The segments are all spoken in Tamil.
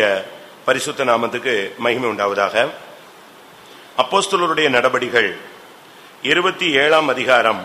கர்த்தருடைய பரிசுத்த நாமத்துக்கு மகிமை உண்டாவதாக. அப்போஸ்தலருடைய நடபடிகள் 27ஆம் அதிகாரம்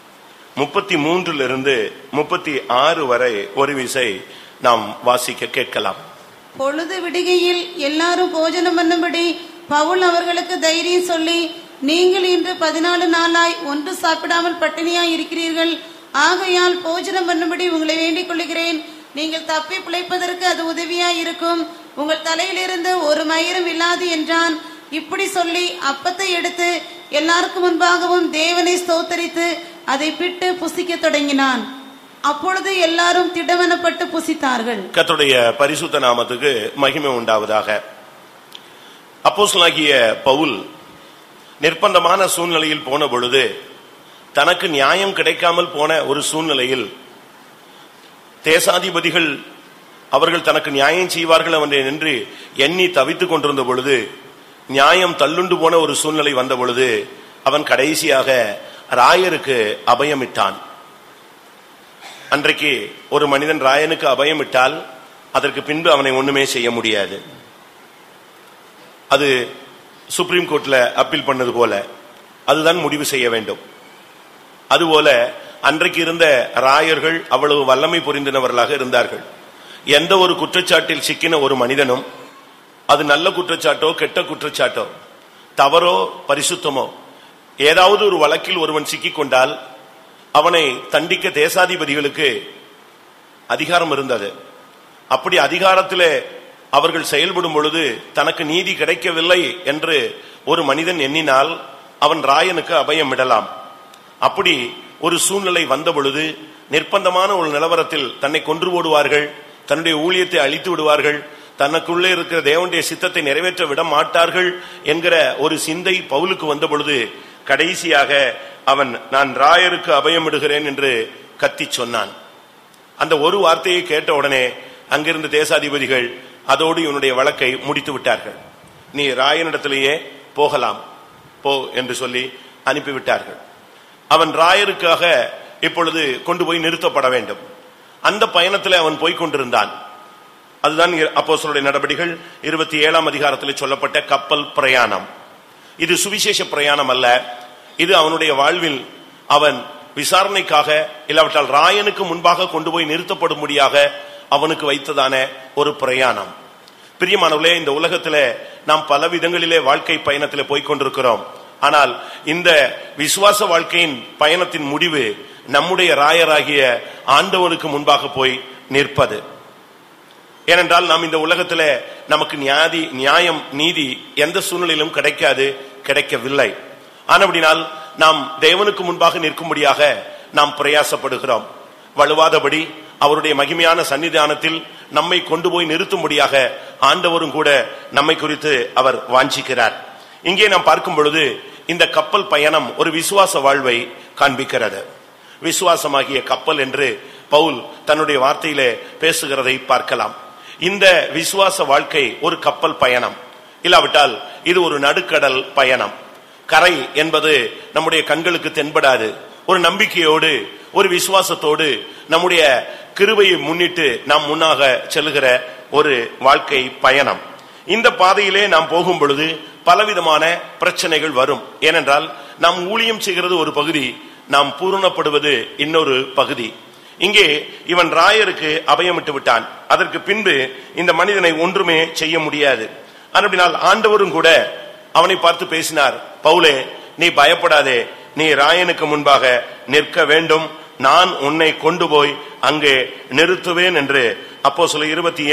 33 36 வரை ஒரு விசை நாம் வாசிக்க கேட்கலாம். பொழுது விடுகையில் எல்லாரும் போஜனம் பண்ணும்படி பவுல் அவர்களுக்கு தைரியம் சொல்லி, நீங்கள் இன்று 14 நாளாய் ஒன்று சாப்பிடாமல் பட்டினியாய் இருக்கிறீர்கள். ஆகையால் போஜனம் பண்ணும்படி உங்களை வேண்டிக் கொள்கிறேன். நீங்கள் தப்பி பிழைப்பதற்கு அது உதவியாய் இருக்கும். உங்கள் தலையிலிருந்து ஒரு மயிரும் இல்லாது என்றான். இப்படி சொல்லி அப்பத்தை எடுத்து எல்லாருக்கும் முன்பாகவும் தேவனை ஸ்தோத்தரித்து அதை பிட்டு புசிக்க தொடங்கினான். அப்பொழுது எல்லாரும் திடவனப்பட்டு புசித்தார்கள். கர்த்தருடைய பரிசுத்த நாமத்துக்கு மகிமை உண்டாவதாக. அப்போஸ்தலனாகிய பவுல் நிர்பந்தமான சூழ்நிலையில் போன பொழுது, தனக்கு நியாயம் கிடைக்காமல் போன ஒரு சூழ்நிலையில் தேசாதிபதிகள் அவர்கள் தனக்கு நியாயம் செய்வார்கள் என்று எண்ணி தவித்துக் கொண்டிருந்த பொழுது, நியாயம் தள்ளுண்டு போன ஒரு சூழ்நிலை வந்த பொழுது அவன் கடைசியாக ராயருக்கு அபயமிட்டான். அன்றைக்கு ஒரு மனிதன் ராயனுக்கு அபயமிட்டால் அதற்கு பின்பு அவனை ஒண்ணுமே செய்ய முடியாது. அது சுப்ரீம் கோர்ட்ல அப்பீல் பண்ணது போல அதுதான் முடிவு செய்ய வேண்டும். அதுபோல அன்றைக்கு இருந்த ராயர்கள் அவ்வளவு வல்லமை புரிந்தினவர்களாக இருந்தார்கள். எந்த ஒரு குற்றச்சாட்டில் சிக்கின ஒரு மனிதனும், அது நல்ல குற்றச்சாட்டோ கெட்ட குற்றச்சாட்டோ, தவறோ பரிசுத்தமோ, ஏதாவது ஒரு வழக்கில் ஒருவன் சிக்கிக் கொண்டால் அவனை தண்டிக்க தேசாதிபதிகளுக்கு அதிகாரம் இருந்தது. அப்படி அதிகாரத்திலே அவர்கள் செயல்படும் பொழுது தனக்கு நீதி கிடைக்கவில்லை என்று ஒரு மனிதன் எண்ணினால் அவன் ராயனுக்கு அபயம் விடலாம். அப்படி ஒரு சூழ்நிலை வந்த பொழுது நிர்பந்தமான ஒரு நிலவரத்தில் தன்னை கொன்று போடுவார்கள், தன்னுடைய ஊழியத்தை அழித்து விடுவார்கள், தனக்குள்ளே இருக்கிற தேவனுடைய சித்தத்தை நிறைவேற்ற விட மாட்டார்கள் என்கிற ஒரு சிந்தை பவுலுக்கு வந்த பொழுது கடைசியாக அவன், நான் ராயருக்கு அபயமிடுகிறேன் என்று கத்தி சொன்னான். அந்த ஒரு வார்த்தையை கேட்ட உடனே அங்கிருந்த தேசாதிபதிகள் அதோடு இவனுடைய வழக்கை முடித்து விட்டார்கள். நீ ராயனிடத்திலேயே போகலாம் போ என்று சொல்லி அனுப்பிவிட்டார்கள். அவன் ராயருக்காக இப்பொழுது கொண்டு போய் நிறுத்தப்பட வேண்டும். அந்த பயணத்தில் அவன் போய்கொண்டிருந்தான். அதுதான் அப்போஸ்தலருடைய நடபடிகள் 27ஆம் அதிகாரத்தில் சொல்லப்பட்ட கப்பல் பிரயாணம். இது சுவிசேஷ பிரயாணம் அல்ல. இது அவனுடைய வாழ்வில் அவன் விசாரணைக்காக இல்லாவிட்டால் ராயனுக்கு முன்பாக கொண்டு போய் நிறுத்தப்படும்படியாக அவனுக்கு வைத்ததான ஒரு பிரயாணம். பிரியமானவர்களே, இந்த உலகத்திலே நாம் பல விதங்களிலே வாழ்க்கை பயணத்திலே போய்கொண்டிருக்கிறோம். ஆனால் இந்த விசுவாச வாழ்க்கையின் பயணத்தின் முடிவு நம்முடைய ராயராகிய ஆண்டவனுக்கு முன்பாக போய் நிற்பது. ஏனென்றால் நாம் இந்த உலகத்துல நமக்கு நியாயம் நீதி எந்த சூழ்நிலையிலும் கிடைக்காது, கிடைக்கவில்லை. ஆனபடினால் நாம் தேவனுக்கு முன்பாக நிற்கும்படியாக நாம் பிரயாசப்படுகிறோம். வலுவாதபடி அவருடைய மகிமையான சன்னிதானத்தில் நம்மை கொண்டு போய் நிறுத்தும்படியாக ஆண்டவரும் கூட நம்மை குறித்து அவர் வாஞ்சிக்கிறார். இங்கே நாம் பார்க்கும் பொழுது இந்த கப்பல் பயணம் ஒரு விசுவாச வாழ்வை காண்பிக்கிறது. விசுவாசமாகிய கப்பல் என்று பவுல் தன்னுடைய வார்த்தையிலே பேசுகிறதை பார்க்கலாம். இந்த விசுவாச வாழ்க்கை ஒரு கப்பல் பயணம், இல்லாவிட்டால் இது ஒரு நடுக்கடல் பயணம். கரை என்பது நம்முடைய கண்களுக்கு தென்படாது. ஒரு நம்பிக்கையோடு ஒரு விசுவாசத்தோடு நம்முடைய கிருபையை முன்னிட்டு நாம் முன்னாக செல்லுகிற ஒரு வாழ்க்கை பயணம். இந்த பாதையிலே நாம் போகும் பொழுது பலவிதமான பிரச்சனைகள் வரும். ஏனென்றால் நாம் ஊழியம் செய்கிறது ஒரு பகுதி, நாம் பூரணப்படுவது இன்னொரு பகுதி. இங்கே இவன் ராயருக்கு அபயமிட்டு விட்டான். அதற்கு பின்பு இந்த மனிதனை ஒன்றுமே செய்ய முடியாது. அப்படினால் ஆண்டவரும் கூட அவனை பார்த்து பேசினார், பவுலே, நீ பயப்படாதே, நீ ராயனுக்கு முன்பாக நிற்க வேண்டும், நான் உன்னை கொண்டு போய் அங்கே நிறுத்துவேன் என்று அப்போஸ்தலர்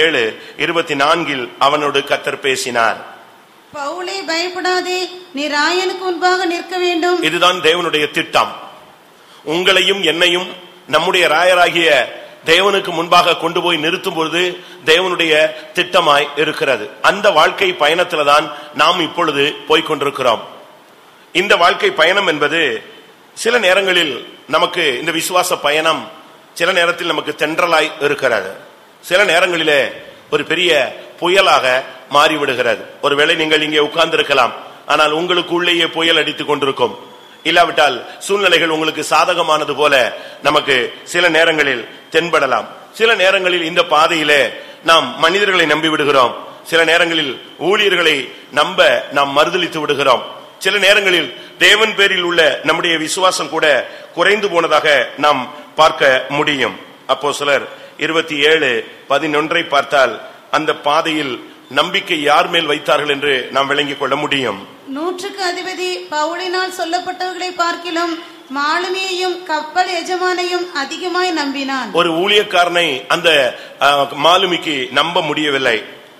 27:24 அவனோடு கர்த்தர் பேசினார். பவுலே, பயப்படாதே, நீ ராயனுக்கு முன்பாக நிற்க வேண்டும். இதுதான் தேவனுடைய திட்டம். உங்களையும் என்னையும் நம்முடைய ராயராகிய தேவனுக்கு முன்பாக கொண்டு போய் நிறுத்தும் பொழுது தேவனுடைய திட்டமாய் இருக்கிறது. அந்த வாழ்க்கை பயணத்தில் தான் நாம் இப்பொழுது போய்கொண்டிருக்கிறோம். இந்த வாழ்க்கை பயணம் என்பது சில நேரங்களில் நமக்கு, இந்த விசுவாச பயணம் சில நேரத்தில் நமக்கு தென்றலாய் இருக்கிறது, சில நேரங்களிலே ஒரு பெரிய புயலாக மாறிவிடுகிறது. ஒருவேளை நீங்கள் இங்கே உட்கார்ந்து இருக்கலாம், ஆனால் உங்களுக்கு உள்ளேயே புயல் அடித்துக் கொண்டிருக்கும். இல்லாவிட்டால் சூழ்நிலைகள் உங்களுக்கு சாதகமானது போல நமக்கு சில நேரங்களில் தென்படலாம். சில நேரங்களில் இந்த பாதையிலே நாம் மனிதர்களை நம்பி விடுகிறோம். சில நேரங்களில் ஊழியர்களை நம்ப நாம் மறுதலித்து விடுகிறோம். சில நேரங்களில் தேவன் பேரில் உள்ள நம்முடைய விசுவாசம் கூட குறைந்து போனதாக நாம் பார்க்க முடியும். அப்போஸ்தலர் 27:11 பார்த்தால் அந்த பாதையில் நம்பிக்கை யார் மேல் வைத்தார்கள் என்று நாம் விளங்கிக் கொள்ள முடியும். 100க்கு அதிபதி பவுலினால் சொல்லப்பட்டவர்களை பார்க்கிலும் மாலுமியையும் கப்பல் எஜமானையும் அதிகமாய் நம்பினான். ஒரு ஊழியக்காரனை அந்த மாலுமிக்கு நம்ப முடியவில்லை.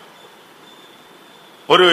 ஒரு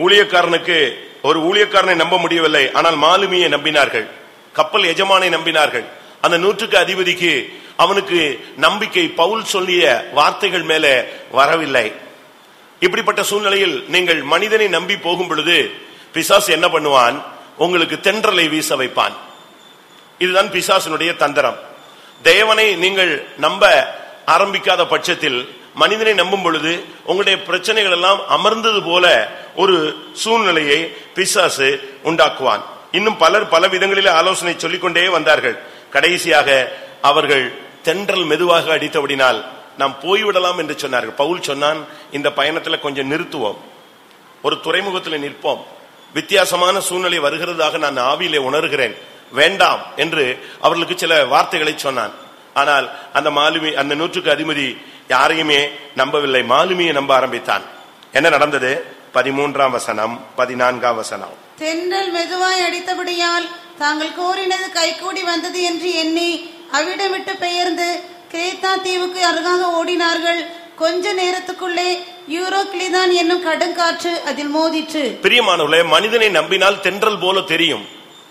ஊழியக்காரனை நம்ப முடியவில்லை. ஆனால் மாலுமியை நம்பினார்கள், கப்பல் எஜமானை நம்பினார்கள். அந்த 100க்கு அதிபதிக்கு அவனுக்கு நம்பிக்கை பவுல் சொல்லிய வார்த்தைகள் மேல வரவில்லை. இப்படிப்பட்ட சூழ்நிலையில் நீங்கள் மனிதனை நம்பி போகும் பொழுது பிசாசு என்ன பண்ணுவான்? உங்களுக்கு தென்றலை வீச வைப்பான். இதுதான் பிசாசினுடைய தந்திரம். தேவனை நீங்கள் நம்ப ஆரம்பிக்காத பட்சத்தில் மனிதனை நம்பும் பொழுது உங்களுடைய பிரச்சனைகள் எல்லாம் அமர்ந்தது போல ஒரு சூழ்நிலையை பிசாசு உண்டாக்குவான். இன்னும் பலர் பல விதங்களில் ஆலோசனை சொல்லிக்கொண்டே வந்தார்கள். கடைசியாக அவர்கள் தென்றல் மெதுவாக அடித்தபடினால் நாம் போய்விடலாம் என்று சொன்னார்கள். பவுல் சொன்னான், இந்த பயணத்தில் கொஞ்சம் நிறுத்துவோம், ஒரு துறைமுகத்தில் நிற்போம், வித்தியாசமான சூழ்நிலை வருகிறதாக நான் ஆவியிலே உணர்கிறேன், வேண்டாம் என்று அவர்களுக்கு சில வார்த்தைகளை சொன்னான். ஆனால் அந்த மாலுமி, அந்த 100க்கு அதிபதி யாரையுமே நம்பவில்லை, மாலுமியை நம்ப ஆரம்பித்தான். என்ன நடந்தது? 13ஆம் வசனம், 14ஆம் வசனம். தென்றல் மெதுவாய் அடித்தபடியால் தாங்கள் கோரினது கைகூடி வந்தது என்று எண்ணி அவ்விடம் விட்டு பெயர்ந்து கிரேத்தா தீவுக்கு அருகாக ஓடினார்கள். கொஞ்ச நேரத்துக்குள்ளே யூரோக்ளிதான் என்னும் கடுங்காற்று அதில் மோதிற்று. பிரியமானவர்களே, மனிதனை நம்பினால் தென்றல் போல தெரியும்.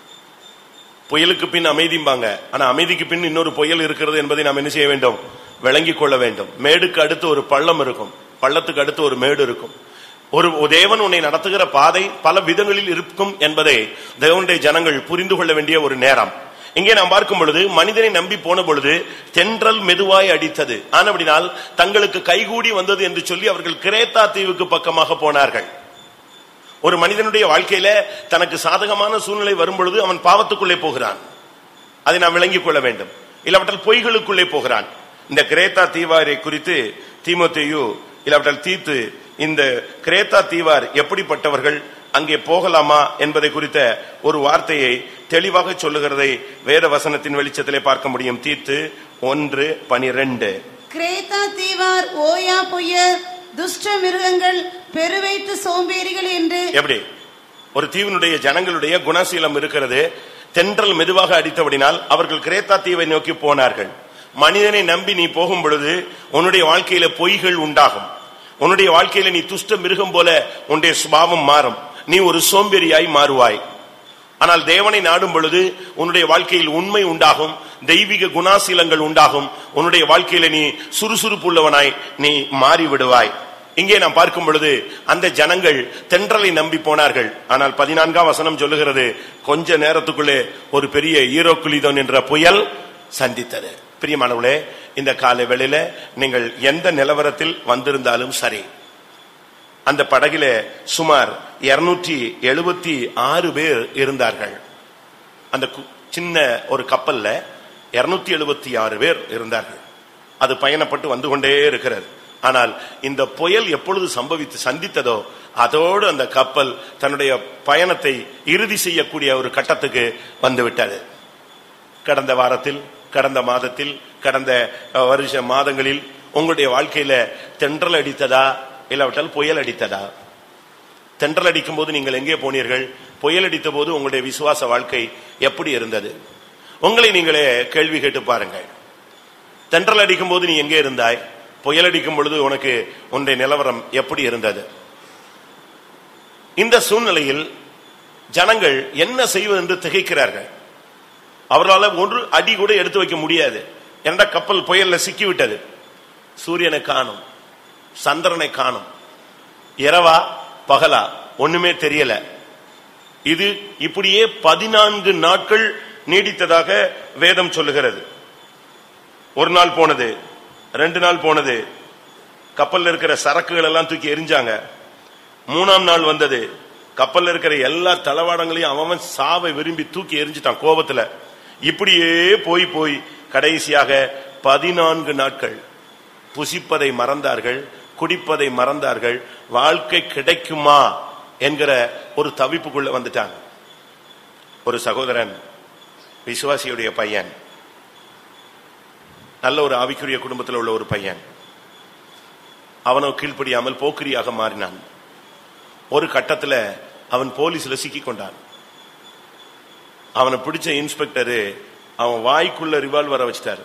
புயலுக்கு பின் அமைதிம்பாங்க, ஆனா அமைதிக்கு பின் இன்னொரு புயல் இருக்கிறது என்பதை நாம் என்ன செய்ய வேண்டும்? விளங்கிக் கொள்ள வேண்டும். மேடுக்கு அடுத்து ஒரு பள்ளம் இருக்கும், பள்ளத்துக்கு அடுத்து ஒரு மேடு இருக்கும். ஒரு தேவன் உன்னை நடத்துகிற பாதை பல விதங்களில் இருக்கும் என்பதை தேவனுடைய ஜனங்கள் புரிந்து கொள்ள வேண்டிய ஒரு நேரம். இங்கே நாம் பார்க்கும் பொழுது மனிதனை நம்பி போன பொழுது தென்றல் மெதுவாய் அடித்தது. ஆனபடினால் தங்களுக்கு கைகூடி வந்தது என்று சொல்லி அவர்கள் கிரேத்தா தீவுக்கு பக்கமாக போனார்கள். ஒரு மனிதனுடைய வாழ்க்கையில தனக்கு சாதகமான சூழ்நிலை வரும் பொழுது அவன் பாவத்துக்குள்ளே போகிறான், அதை நாம் விளங்கிக் கொள்ள வேண்டும். இல்லாவிட்டால் பொய்களுக்குள்ளே போகிறான். இந்த கிரேத்தா தீவாரை குறித்து தீமோத்தேயு இல்லாவிட்டால் தீத்து இந்த கிரேத்தா தீவார் எப்படிப்பட்டவர்கள், அங்கே போகலாமா என்பதை குறித்த ஒரு வார்த்தையை தெளிவாக சொல்லுகிறதை வேத வசனத்தின் வெளிச்சத்திலே பார்க்க முடியும். தீத்து 1:12. கிரேத்தா தீவார் ஓயா பொய்யர், துஷ்ட மிருகங்கள், பெருவயிற்று சோம்பேறிகள் என்று. எப்படி ஒரு தீவினுடைய ஜனங்களுடைய குணசீலம் இருக்கிறது. தென்றல் மெதுவாக அடித்தபடினால் அவர்கள் கிரேத்தா தீவை நோக்கி போனார்கள். மனிதனை நம்பி நீ போகும் பொழுது உன்னுடைய வாழ்க்கையில பொய்கள் உண்டாகும். உன்னுடைய வாழ்க்கையில நீ துஷ்ட மிருகம் போல உன்னுடைய சுபாவம் மாறும். நீ ஒரு சோம்பேறியாய் மாறுவாய். ஆனால் தேவனை நாடும் பொழுது உன்னுடைய வாழ்க்கையில் உண்மை உண்டாகும், தெய்வீக குணாசீலங்கள் உண்டாகும். உன்னுடைய வாழ்க்கையில நீ சுறுசுறுப்புள்ளவனாய் நீ மாறிவிடுவாய். இங்கே நாம் பார்க்கும் பொழுது அந்த ஜனங்கள் தென்றலை நம்பி போனார்கள். ஆனால் 14ஆம் வசனம் சொல்லுகிறது, கொஞ்ச நேரத்துக்குள்ளே ஒரு பெரிய ஈரோக்ளிதோன் என்ற புயல் சந்தித்தது. பிரியமானவர்களே, இந்த காலை வேளையில நீங்கள் எந்த நிலவரத்தில் வந்திருந்தாலும் சரி, அந்த படகில சுமார் 276 பேர் இருந்தார்கள். அந்த சின்ன ஒரு கப்பல்ல 276 பேர் இருந்தார்கள். அது பயணப்பட்டு வந்து கொண்டே இருக்கிறது. ஆனால் இந்த புயல் எப்பொழுது சந்தித்ததோ அதோடு அந்த கப்பல் தன்னுடைய பயணத்தை இறுதி செய்யக்கூடிய ஒரு கட்டத்துக்கு வந்துவிட்டது. கடந்த வாரத்தில், கடந்த மாதத்தில், கடந்த வருஷ மாதங்களில் உங்களுடைய வாழ்க்கையில தென்றல் அடித்ததா இல்லாவிட்டால் புயல் அடித்ததா? தென்றல் அடிக்கும் போது நீங்கள் எங்கே போனீர்கள்? புயல் அடித்த போது உங்களுடைய விசுவாச வாழ்க்கை எப்படி இருந்தது? உங்களை நீங்களே கேள்வி கேட்டு பாருங்கள். தென்றல் அடிக்கும் போது நீ எங்கே இருந்தாய்? புயல் அடிக்கும் பொழுது உனக்கு உன்னுடைய நிலவரம் எப்படி இருந்தது? இந்த சூழ்நிலையில் ஜனங்கள் என்ன செய்வது என்று திகைக்கிறார்கள். அவர்களால் ஒரு அடி கூட எடுத்து வைக்க முடியாது. என்ற கப்பல் புயல்ல சிக்கிவிட்டது. சூரியனை காணும், சந்திரனை காணும், இரவா பகலா ஒண்ணுமே தெரியல. இது இப்படியே 14 நாட்கள் நீடித்ததாக வேதம் சொல்லுகிறது. ஒரு நாள் போனது, 2 நாள் போனது, கப்பல்ல இருக்கிற சரக்குகள் எல்லாம் தூக்கி எரிஞ்சாங்க. 3ஆம் நாள் வந்தது, கப்பல்ல இருக்கிற எல்லா தளவாடங்களையும் அவன் சாவை விரும்பி தூக்கி எரிஞ்சிட்டான் கோபத்துல. இப்படியே போய் போய் கடைசியாக 14 நாட்கள் புசிப்பதை மறந்தார்கள், குடிப்பதை மறந்தார்கள். வாழ்க்கை கிடைக்குமா என்கிற ஒரு தவிப்புக்குள்ள வந்துட்டாங்க. ஒரு சகோதரன், விசுவாசியுடைய பையன், நல்ல ஒரு ஆவிக்குரிய குடும்பத்தில் உள்ள ஒரு பையன், அவனோ கீழ்ப்படியாமல் போக்கிரியாக மாறினான். ஒரு கட்டத்தில் அவன் போலீஸ்ல சிக்கி கொண்டான். அவனை பிடிச்ச இன்ஸ்பெக்டரு அவன் வாய்க்குள்ள ரிவால்வரை வச்சுட்டாரு.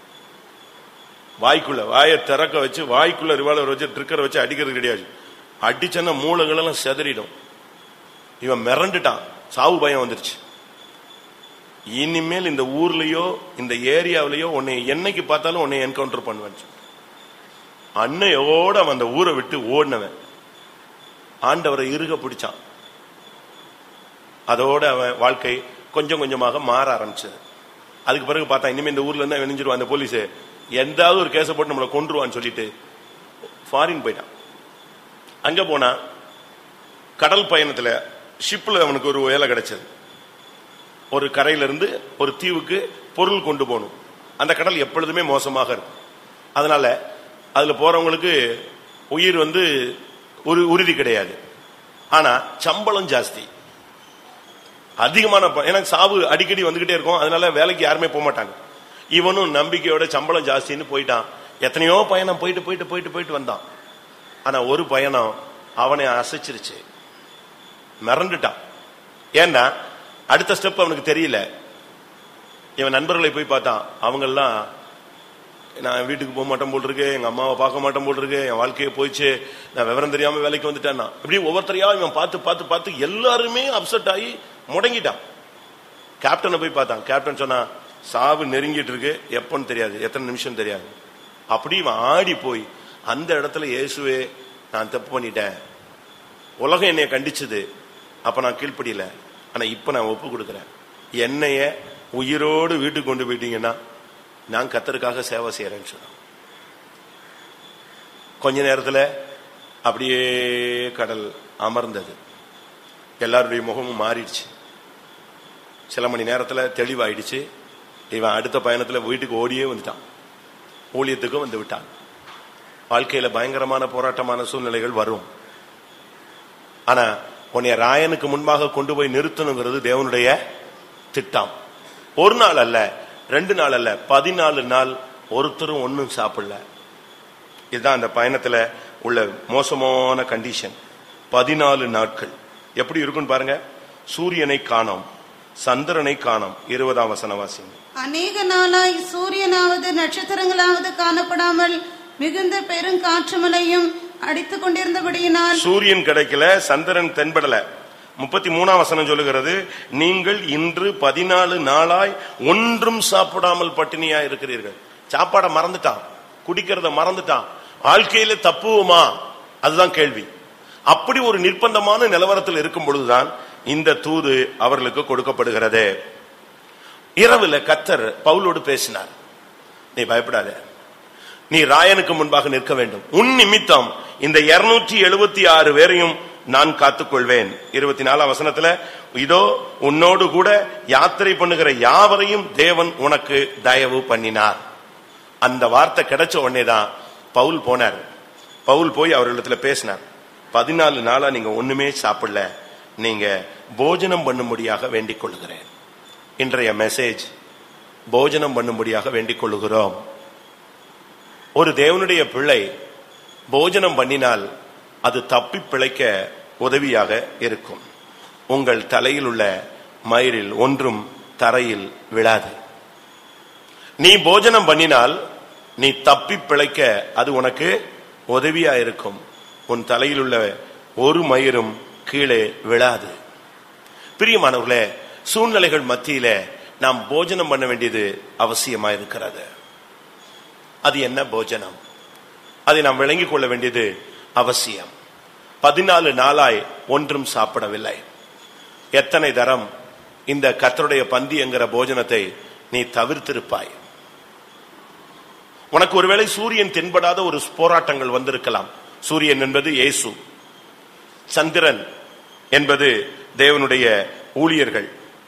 வாயை திறக்க வச்சு வாய்க்குள்ள ரிவால்வர் வச்சு ட்ரிக்கரை வச்சு அடிக்கிறது கிடையாது. அடிச்சன்னா மூளைகளெல்லாம் செதறிடும். இவன் மிரண்டுட்டான். சாவு பயம் வந்துருச்சு. இனிமேல் இந்த ஊர்லயோ இந்த ஏரியாவிலயோ உன்னை என்னைக்கு பார்த்தாலும் உன்னை என்கவுண்டர் பண்ணுவேன். அன்னையோட அவன் அந்த ஊரை விட்டு ஓடினவன் ஆண்டவரை இறுக பிடிச்சான். அதோட அவன் வாழ்க்கை கொஞ்சம் கொஞ்சமாக மாற ஆரம்பிச்சது. அதுக்கு பிறகு பார்த்தா இனிமே இந்த ஊர்ல இருந்தா வெணிஞ்சிருவான். அந்த போலீஸ் எந்தாவது ஒரு கேஸை போட்டு நம்மளை கொன்றுவான்னு சொல்லிட்டு ஃபாரின் போயிட்டான். அங்க போனா கடல் பயணத்துல ஷிப்ல அவனுக்கு ஒரு வேலை கிடைச்சது. ஒரு கரையிலிருந்து ஒரு தீவுக்கு பொருள் கொண்டு போகணும். அந்த கடல் எப்பொழுதுமே மோசமாக இருக்கும். அதனால அதுல போறவங்களுக்கு உயிர் ஒரு உறுதி கிடையாது. ஆனா சம்பளம் ஜாஸ்தி, அதிகமான. ஏன்னா சாவு அடிக்கடி வந்துகிட்டே இருக்கும். அதனால வேலைக்கு யாருமே போக மாட்டாங்க. இவனும் நம்பிக்கையோட சம்பளம் ஜாஸ்தின்னு போயிட்டான். எத்தனையோ பயணம் போயிட்டு போயிட்டு போயிட்டு போயிட்டு வந்தான். ஆனா ஒரு பயணம் அவனை அசைச்சிருச்சு. மிரண்டுட்டான். ஏன்னா அடுத்த ஸ்டெப் அவனுக்கு தெரியல. இவன் நண்பர்களை போய் பார்த்தான். அவங்கெல்லாம் நான் வீட்டுக்கு போக மாட்டேன் போல் இருக்கு, எங்க அம்மாவை பார்க்க மாட்டேன் போல் இருக்கு, என் வாழ்க்கையை போயிடுச்சு, நான் விவரம் தெரியாம வேலைக்கு வந்துட்டேன்னா இப்படி ஒவ்வொருத்தரையா இவன் பார்த்து பார்த்து பார்த்து எல்லாருமே அப்செட் ஆகி முடங்கிட்டான். கேப்டனை போய் பார்த்தான். கேப்டன் சொன்னா, சாவு நெருங்கிட்டு இருக்கு, எப்பன்னு தெரியாது, எத்தனை நிமிஷம் தெரியாது. அப்படி இவன் ஆடி போய் அந்த இடத்துல, இயேசுவே நான் தப்பு பண்ணிட்டேன், உலகம் என்னைய கண்டிச்சது, அப்ப நான் கீழ்ப்படியல, ஆனா இப்ப நான் ஒப்பு கொடுக்கிறேன், என்னைய உயிரோடு வீட்டுக்கு கொண்டு போயிட்டீங்கன்னா நான் கர்த்தருக்காக சேவை செய்யறேன்னு சொன்னான். கொஞ்ச நேரத்துல அப்படியே கடல் அமர்ந்தது. எல்லாருடைய முகமும் மாறிடுச்சு. சில மணி நேரத்துல தெளிவாயிடுச்சு. இவன் அடுத்த பயணத்துல வீட்டுக்கு ஓடியே வந்துட்டான். ஊழியத்துக்கும் வந்து விட்டான். வாழ்க்கையில பயங்கரமான போராட்டமான சூழ்நிலைகள் வரும். ஆனா உன்னைய ராயனுக்கு முன்பாக கொண்டு போய் நிறுத்தணுங்கிறது தேவனுடைய திட்டம். ஒரு நாள் அல்ல, 2 நாள் அல்ல, 14 நாள் ஒருத்தரும் ஒன்னும் சாப்பிடல. இதுதான் அந்த பயணத்துல உள்ள மோசமான கண்டிஷன். 14 நாட்கள் எப்படி இருக்குன்னு பாருங்க. சூரியனை காணோம், சந்திரனை காணோம். 20ஆம் வசனம் வாசிங்க. அநேக நாளாய் சூரியனாவது நட்சத்திரங்களாவது காணப்படாமல் மிகுந்த பெருங்காற்றுமலையும் அடித்துக் கொண்டிருந்தபடியினால் சூரியன் கிடைக்கல, சந்திரன் தென்படல. 33ஆம் வசனம் சொல்லுகிறது, நீங்கள் இன்று 14 நாளாய் ஒன்றும் சாப்பிடாமல் பட்டினியா இருக்கிறீர்கள். சாப்பாட மறந்துட்டான், குடிக்கிறத மறந்துட்டான். வாழ்க்கையில தப்புவோமா, அதுதான் கேள்வி. அப்படி ஒரு நிர்பந்தமான நிலவரத்தில் இருக்கும் பொழுதுதான் இந்த தூது அவர்களுக்கு கொடுக்கப்படுகிறது. இரவுல கர்த்தர் பவுலோடு பேசினார். நீ பயப்படாத, நீ ராயனுக்கு முன்பாக நிற்க வேண்டும். உன் நிமித்தம் இந்த 276 பேரையும் நான் காத்துக்கொள்வேன். 24ஆம் வசனத்துல, இதோ உன்னோடு கூட யாத்திரை பண்ணுகிற யாவரையும் தேவன் உனக்கு தயவு பண்ணினார். அந்த வார்த்தை கிடைச்ச உடனேதான் பவுல் போனார். பவுல் போய் அவர்களிடத்துல பேசினார். 14 நாளா நீங்க ஒண்ணுமே சாப்பிடல, நீங்க போஜனம் பண்ணும்படியாக வேண்டிக் கொள்ளுகிறேன். இன்றைய மெசேஜ், போஜனம் பண்ணும்படியாக வேண்டிக் கொள்ளுகிறோம். ஒரு தேவனுடைய பிள்ளை போஜனம் பண்ணினால் அது தப்பி பிழைக்க உதவியாக இருக்கும். உங்கள் தலையில் உள்ள மயிரில் ஒன்றும் தரையில் விழாது. நீ போஜனம் பண்ணினால் நீ தப்பி பிழைக்க அது உனக்கு உதவியா இருக்கும். உன் தலையில் உள்ள ஒரு மயிரும் கீழே விழாது. பிரியமானவர்களே, சூழ்நிலைகள் மத்தியில நாம் போஜனம் பண்ண வேண்டியது அவசியமா இருக்கிறது. அது என்ன போஜனம், அதை நாம் விளங்கிக் கொள்ள வேண்டியது அவசியம். 14 நாளாய் ஒன்றும் சாப்பிடவில்லை. எத்தனை தரம் இந்த கர்த்தருடைய பந்தி என்கிற போஜனத்தை நீ தவிர்த்திருப்பாய். உனக்கு ஒருவேளை சூரியன் தென்படாத ஒரு போராட்டங்கள் வந்திருக்கலாம். சூரியன் என்பது இயேசு, சந்திரன் என்பது தேவனுடைய ஊழியர்கள்.